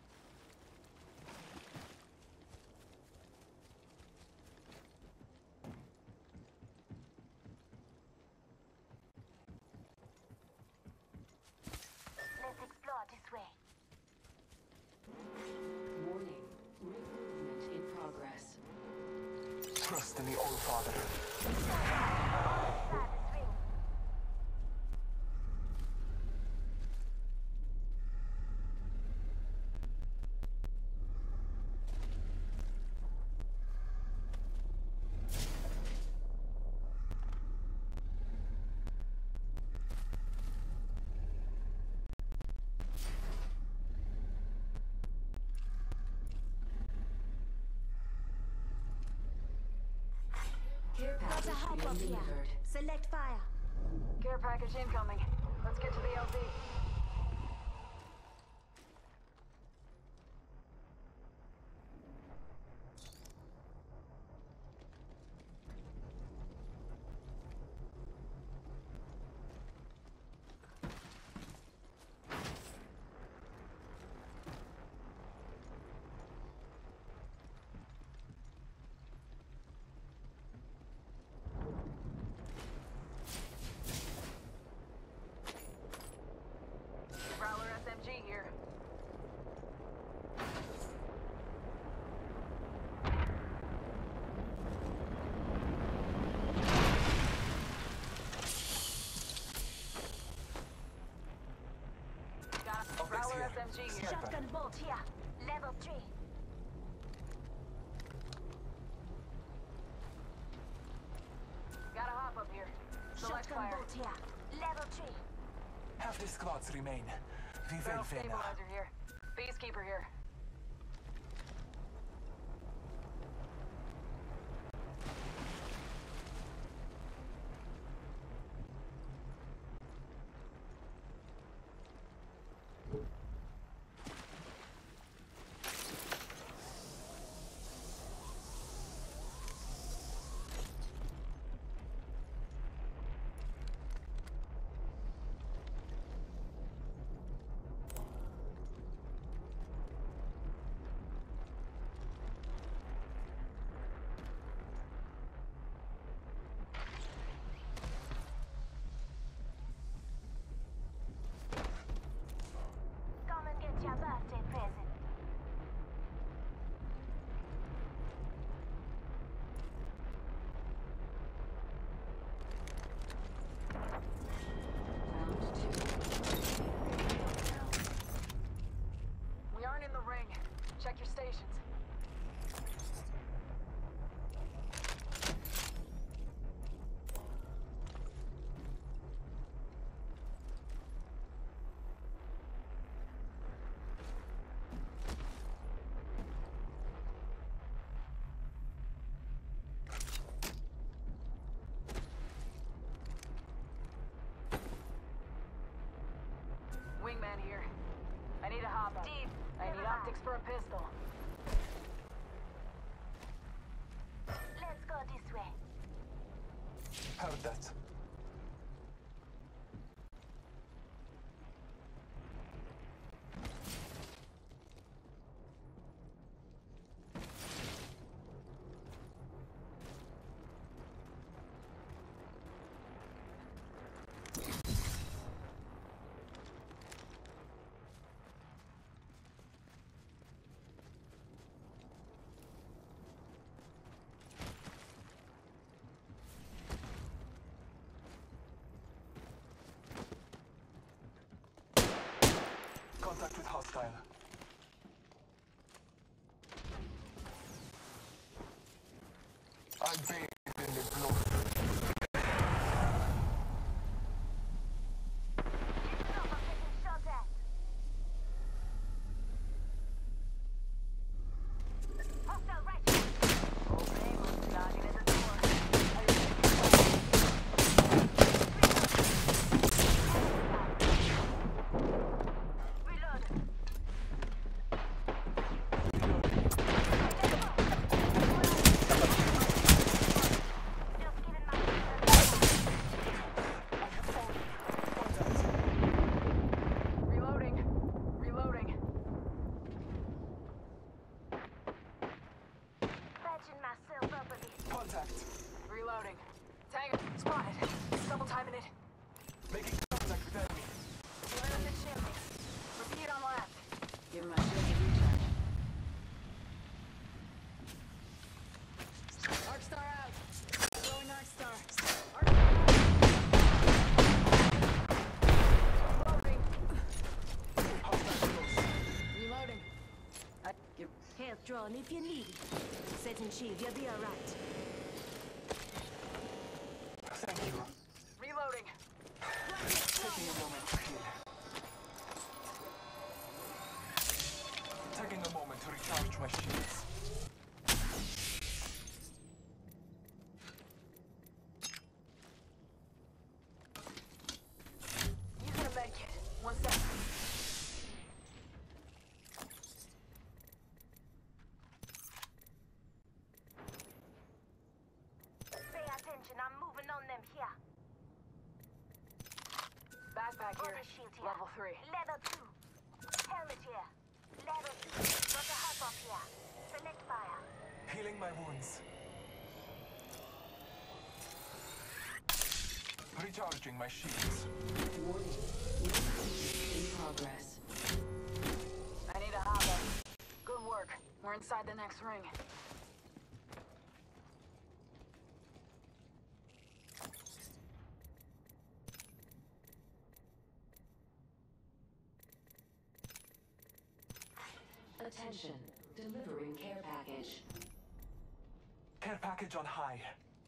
Let's explore this way. Warning, ring movement in progress. Trust in the All Father. Inside this ring. Care Got package a hop being up here. delivered. Select fire. Care package incoming. Let's get to the LZ. being here. Shotgun bolt here. Level 3. Gotta hop up here. Select Shotgun fire. bolt here. Level 3. Half the squads remain. We will Barrel win. stabilizer here. Peacekeeper here. Come and get your birthday present. Round 2. We aren't in the ring. Check your stations. Wingman here. I need a hop up. Deep. I need optics for a pistol. Let's go this way. Heard that. Contact with hostile. I bathe in the blood. I'm getting shot at. Hostile right here. Okay, we're knocking at the door. Reload. Just giving my Reloading. Reloading. patching myself up a bit. Contact. Reloading. Tango. Spotted. Double timing it. Making contact with enemy. Right up the chimney. Repeat on left. Give my shield a recharge. Arc Star out. Throwing Arc Star. Arc Star Reloading. Hostile close. out. Reloading. Give. Health drawn if you need it. Setting shield, you'll be alright. Thank you. Reloading. Taking a moment to heal. Taking a moment to recharge my shields. Using a med kit. 1 second. Pay attention, I'm moving on them here. Backpack here. Body shield here. Level 3. Level 2. Helmet here. Level 2. Got a hop up here. Select fire. Healing my wounds. Recharging my shields. Warning. Investigation in progress. I need a hop up. Good work. We're inside the next ring. Attention, delivering care package. Care package on high.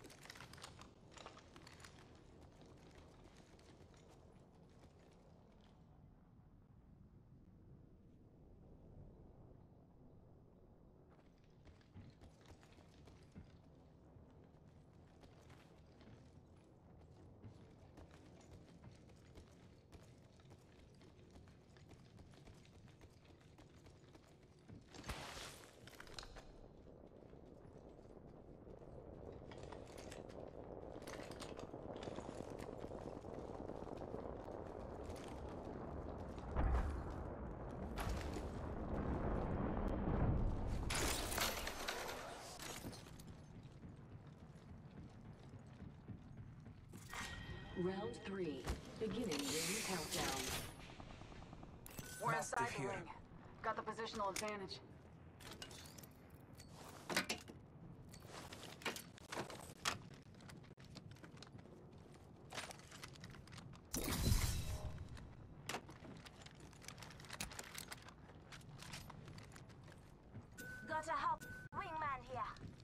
Round 3, beginning ring countdown. We're Mastiff inside the here. ring. Got the positional advantage. Got a hop wingman here.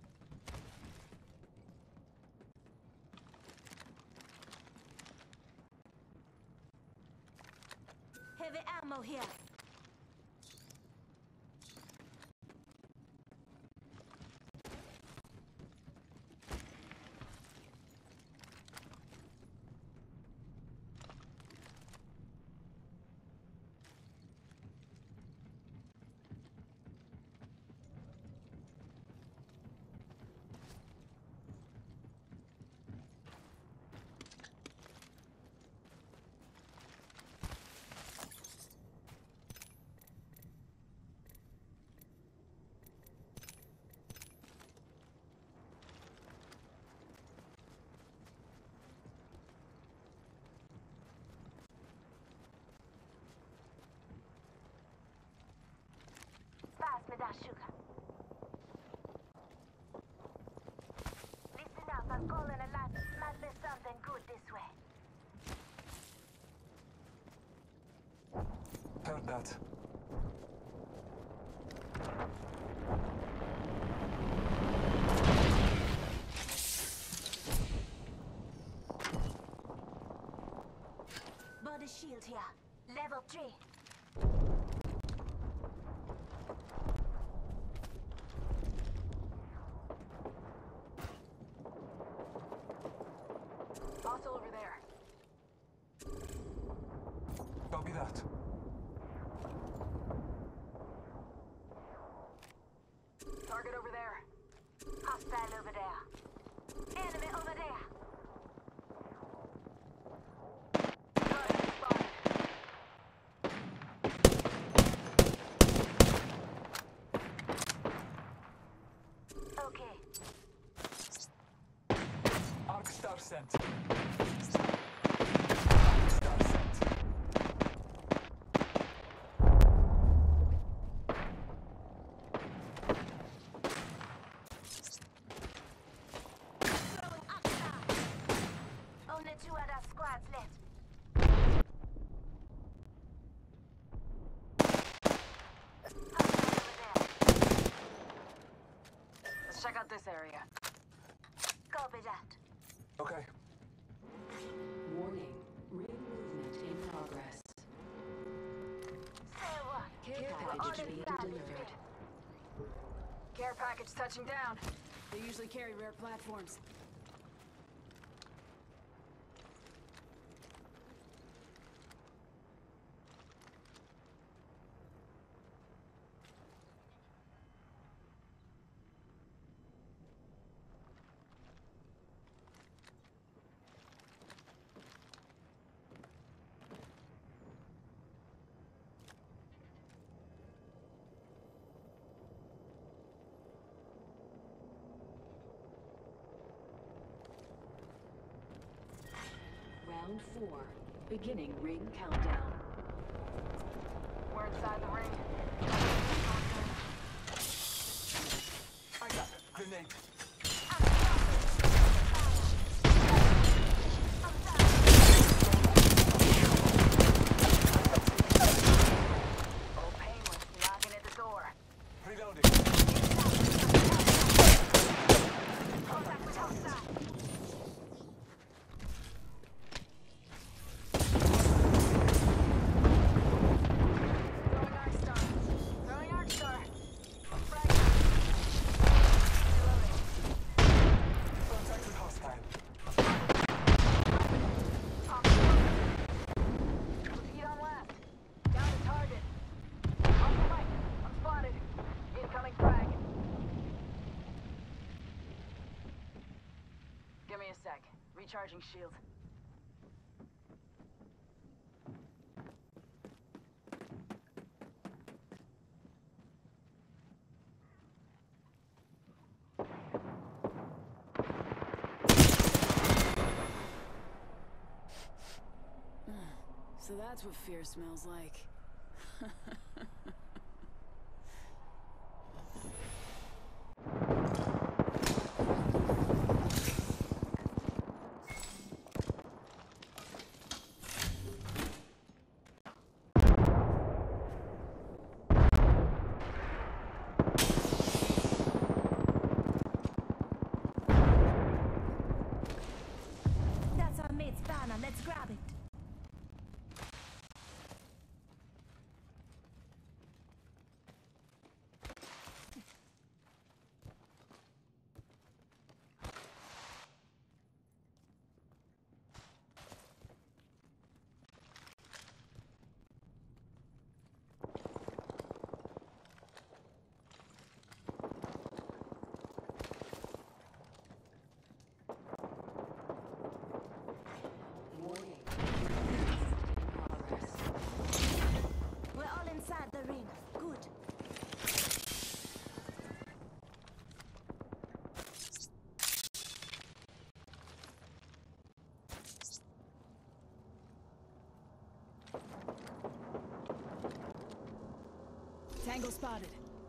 Heavy ammo here. Pass me that sugar. Listen up, I'm calling a lot. Might be something good this way. Heard that. Body shield here. Level 3. Hostile over there. Copy that. Target over there. Hostile over there. Enemy over there. Got it. Spotted. Okay. Arc Star sent. Arc Star sent. Throwing upside. Only 2 other squads left. Hostile over there. Let's check out this area. Copy that. Okay. Warning, ring movement in progress. Say what? Care We're package on being inside this delivered. ring. Care package touching down. They usually carry rare platforms. Round 4, beginning ring countdown. We're inside the ring. I got it. Grenade. Old Painless knocking at the door. a sec. Recharging shield. So that's what fear smells like. That's our mate's banner. Let's grab it. We're all inside the ring. Good. Tango spotted.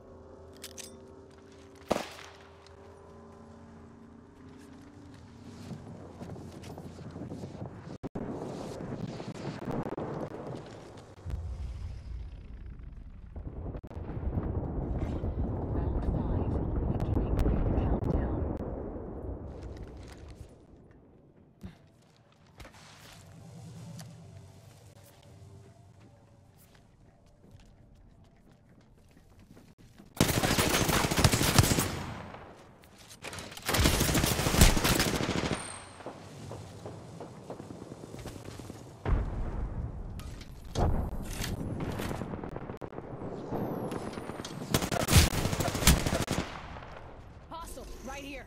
Hostile, right here.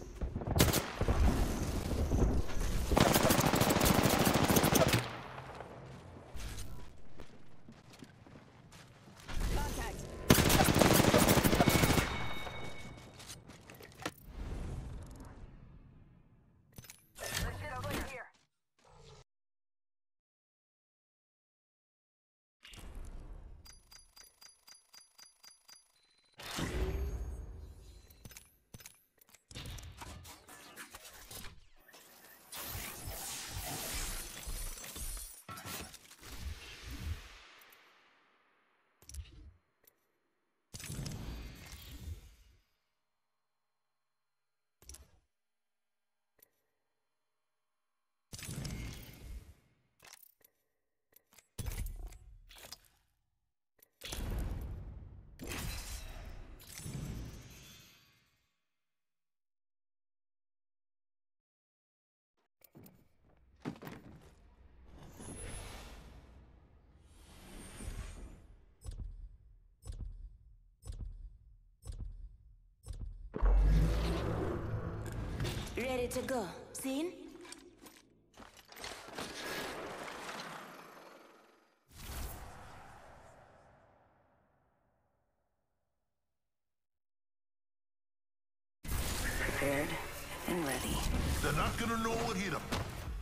Contact. Let's get over here. Ready to go. Seen? Prepared and ready. They're not gonna know what hit them.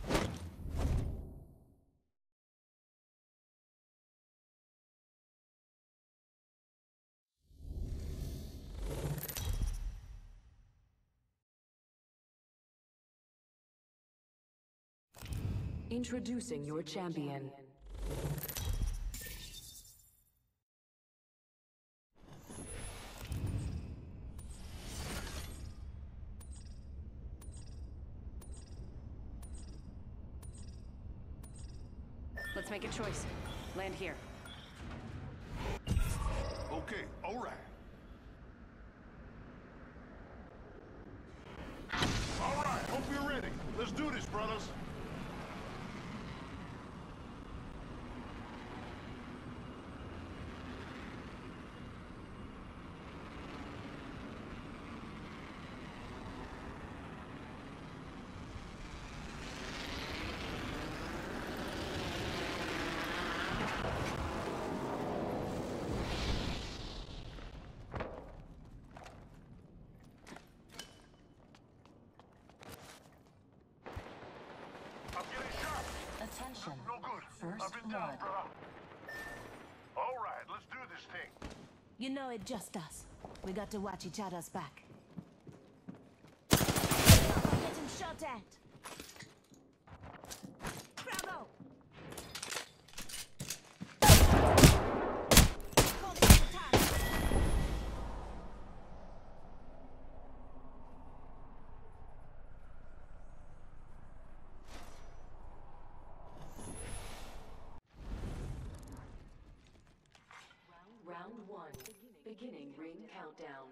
Introducing your champion. Let's make a choice. Land here. Okay, all right. All right, hope you're ready. Let's do this, brothers. squad. All right, let's do this thing. You know it just us. We got to watch each other's back. Getting shot at. Bravo! Calling the attack. Round 1. Beginning ring countdown.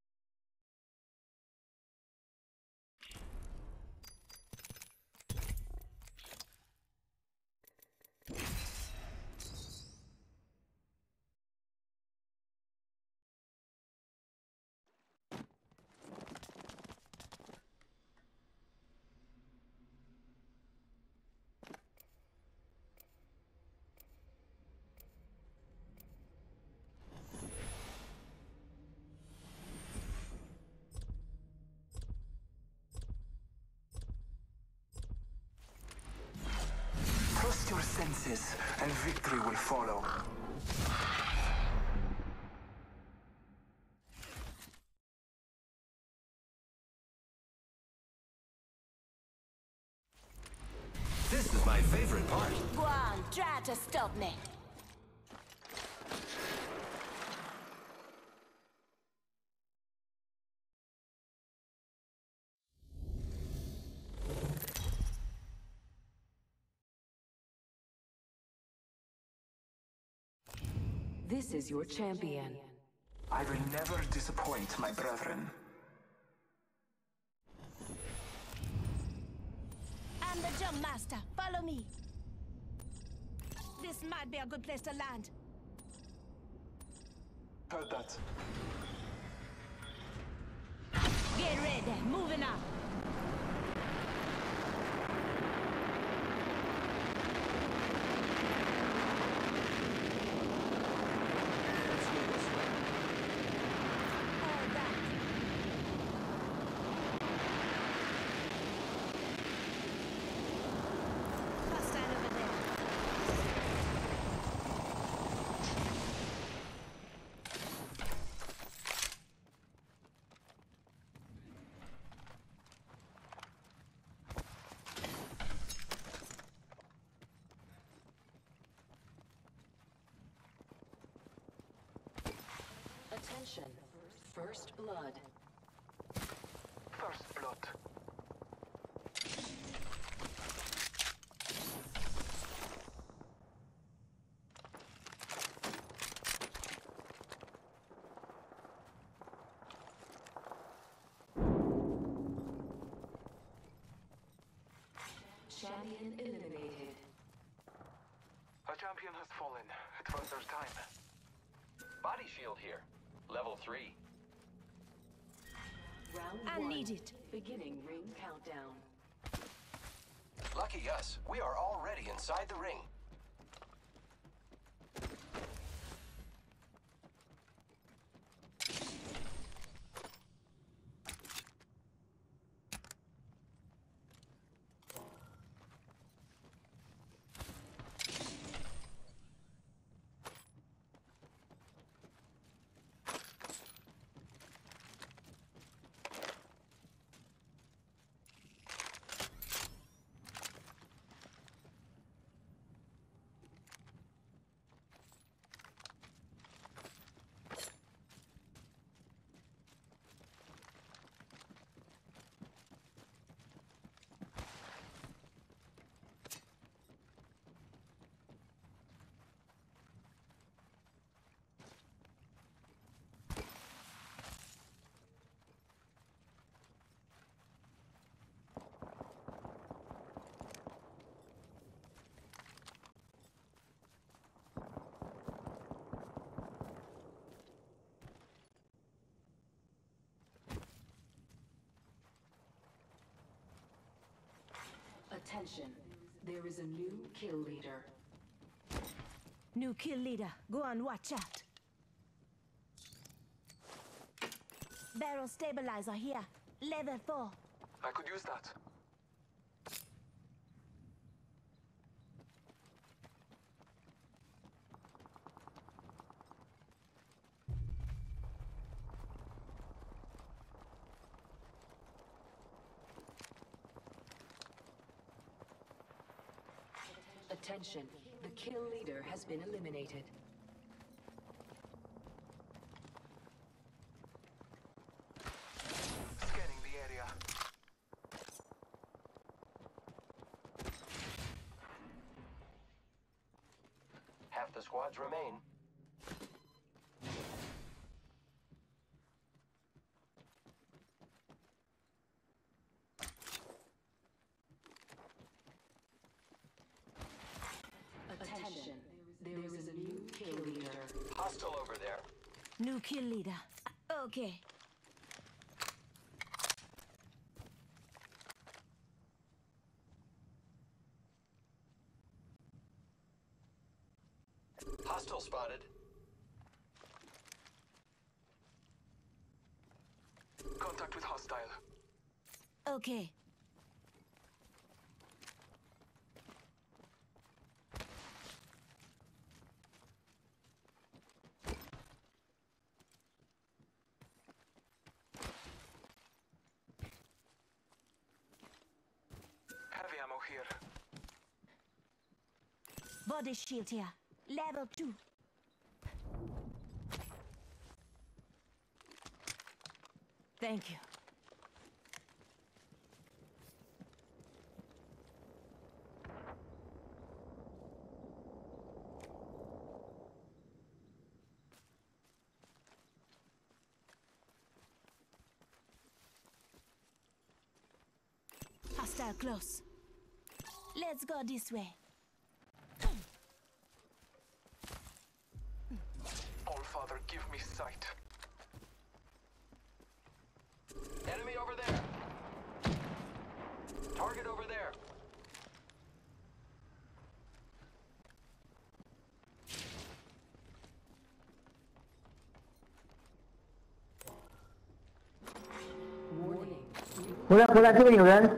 Trust your senses, and victory will follow. This is my favorite part. Go on, try to stop me. This is your champion. I will never disappoint my brethren. I'm the jump master. Follow me. This might be a good place to land. Heard that. Get ready. Moving up. All that. Hostile over there. Attention. First blood. First blood. Champion eliminated. A champion has fallen. It was their time. Body shield here. Level 3. Round I 1. need it. Beginning ring countdown. Lucky us, we are already inside the ring. Attention. There is a new kill leader. New kill leader. Go on, watch out. Barrel stabilizer here. Level 4. I could use that. Attention, the kill leader has been eliminated. Scanning the area. Half the squads remain. Attention, there is a new kill leader. Hostile over there. New kill leader. Okay. Hostile spotted. Contact with hostile. Okay. Heavy ammo here. Body shield here. Level 2. Thank you. Hostile close. Let's go this way. All Father, give me sight. Enemy over there. Target over there. Warning. 回来回来，这边有人。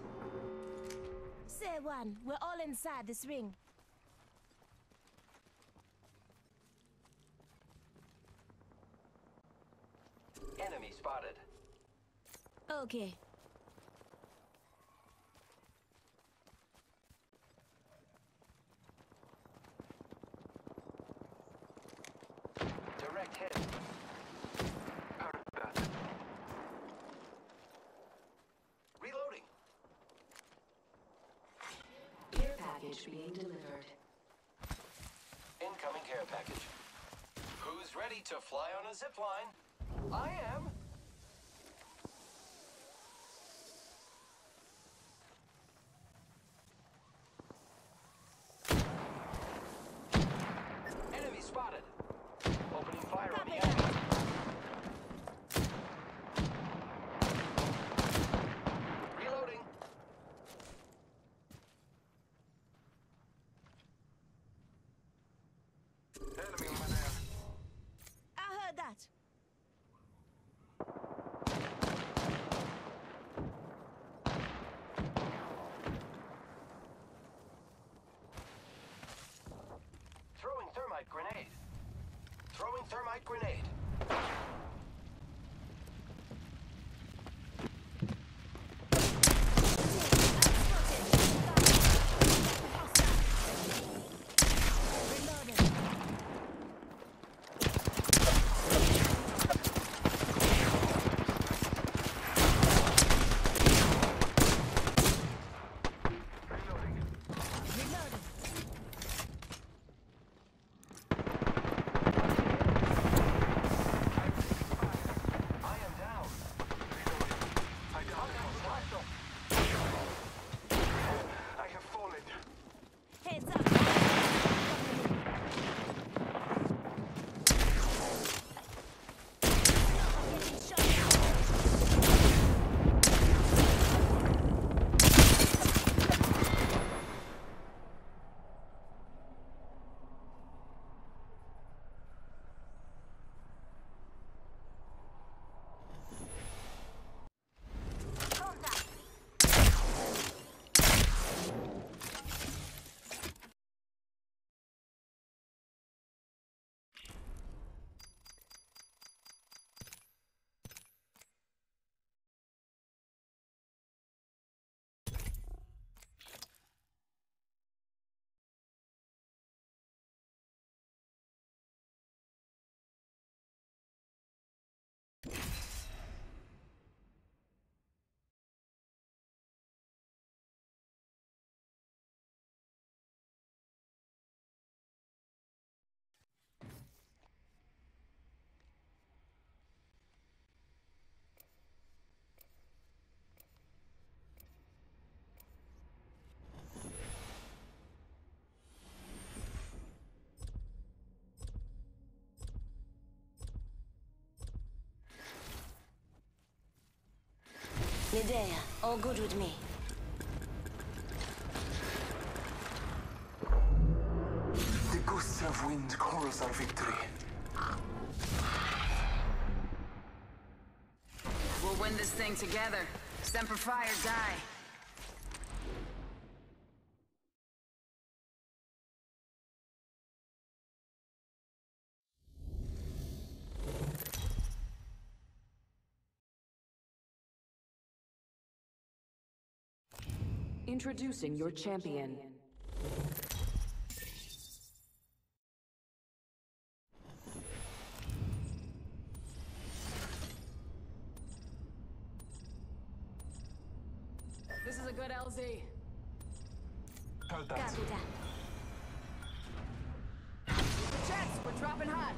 Say one. We're all inside this ring. Enemy spotted. Okay. Direct hit. Heard that. Reloading. Care package being delivered. Incoming care package. Who's ready to fly on a zip line? I am. Enemy spotted. Opening fire on the enemy. Reloading. Enemy over there. I heard that. Throwing thermite grenade. Throwing thermite grenade. there. All good with me. The ghosts of wind chorus our victory. We'll win this thing together. Semper Fi or die. Introducing your champion. This is a good LZ. Heard that. Copy that. Jets, we're dropping hot.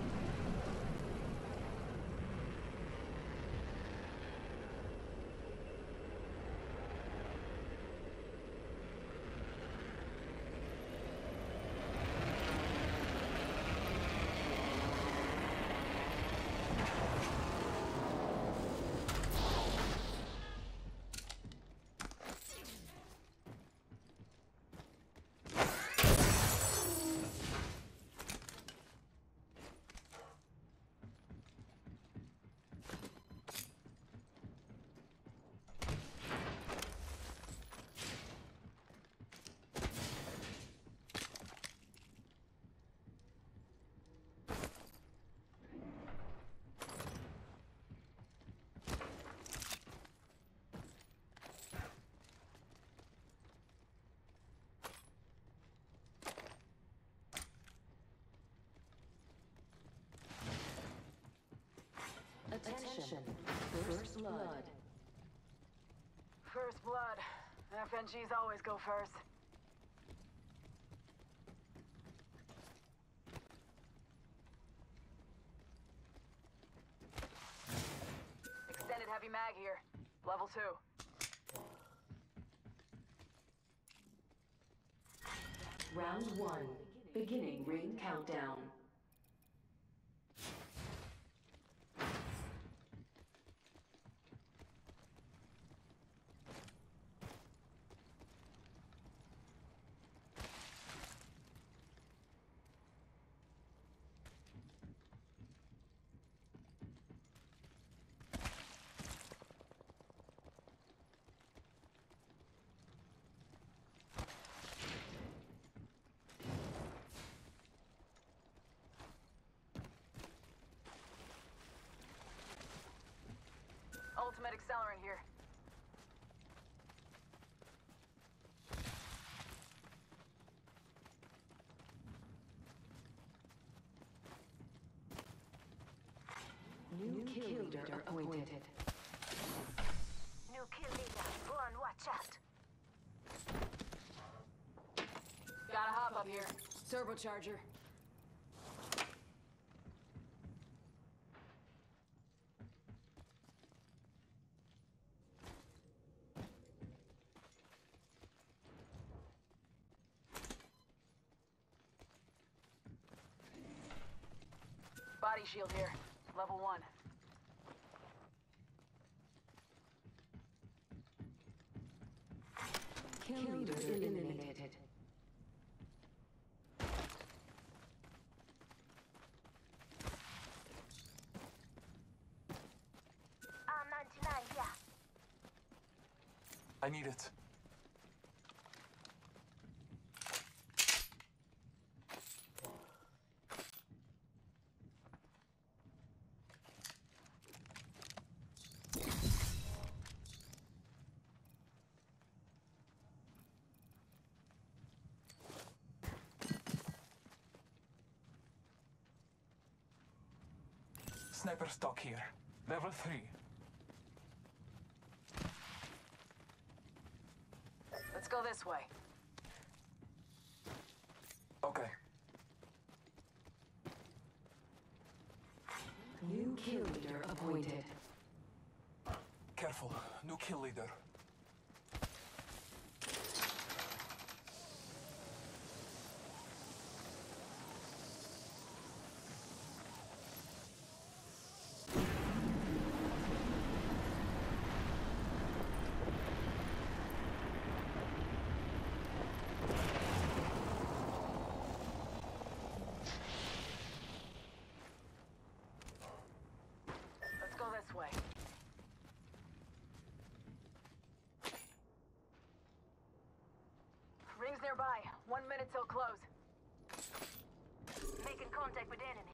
Attention. First blood. First blood. FNGs always go first. Extended heavy mag here. Level 2. Round 1. Beginning ring countdown. Ultimate accelerant here. New kill leader appointed. New kill leader. Go on, watch out. Gotta hop up here. Turbocharger. Body shield here. Level 1. Kill leader eliminated. R99 here. I need it. Sniper stock here. Level 3. Let's go this way. Okay. New kill leader appointed. Careful. New kill leader. Minute till close. Making contact with enemy.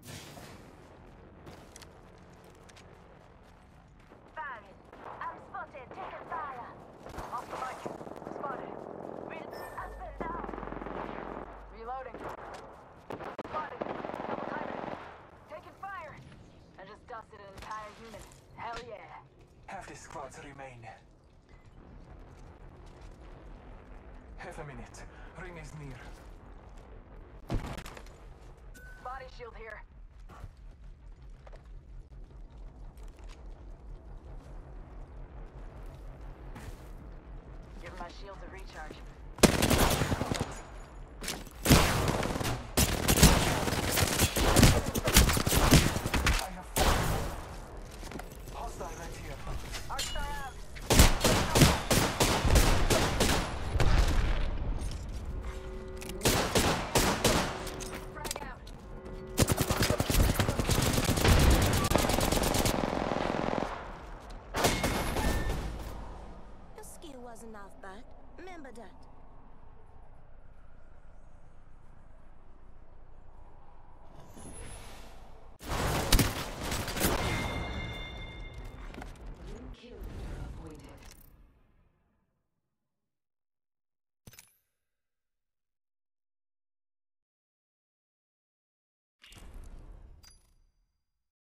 Firing. I'm spotted. Taking fire. Off the mic. Spotted. Up and down. Reloading. Spotted. Double timing it. Taking fire. I just dusted an entire unit. Hell yeah. Half the squads remain. Half a minute. Ring is near. Body shield here. Give my shields a recharge.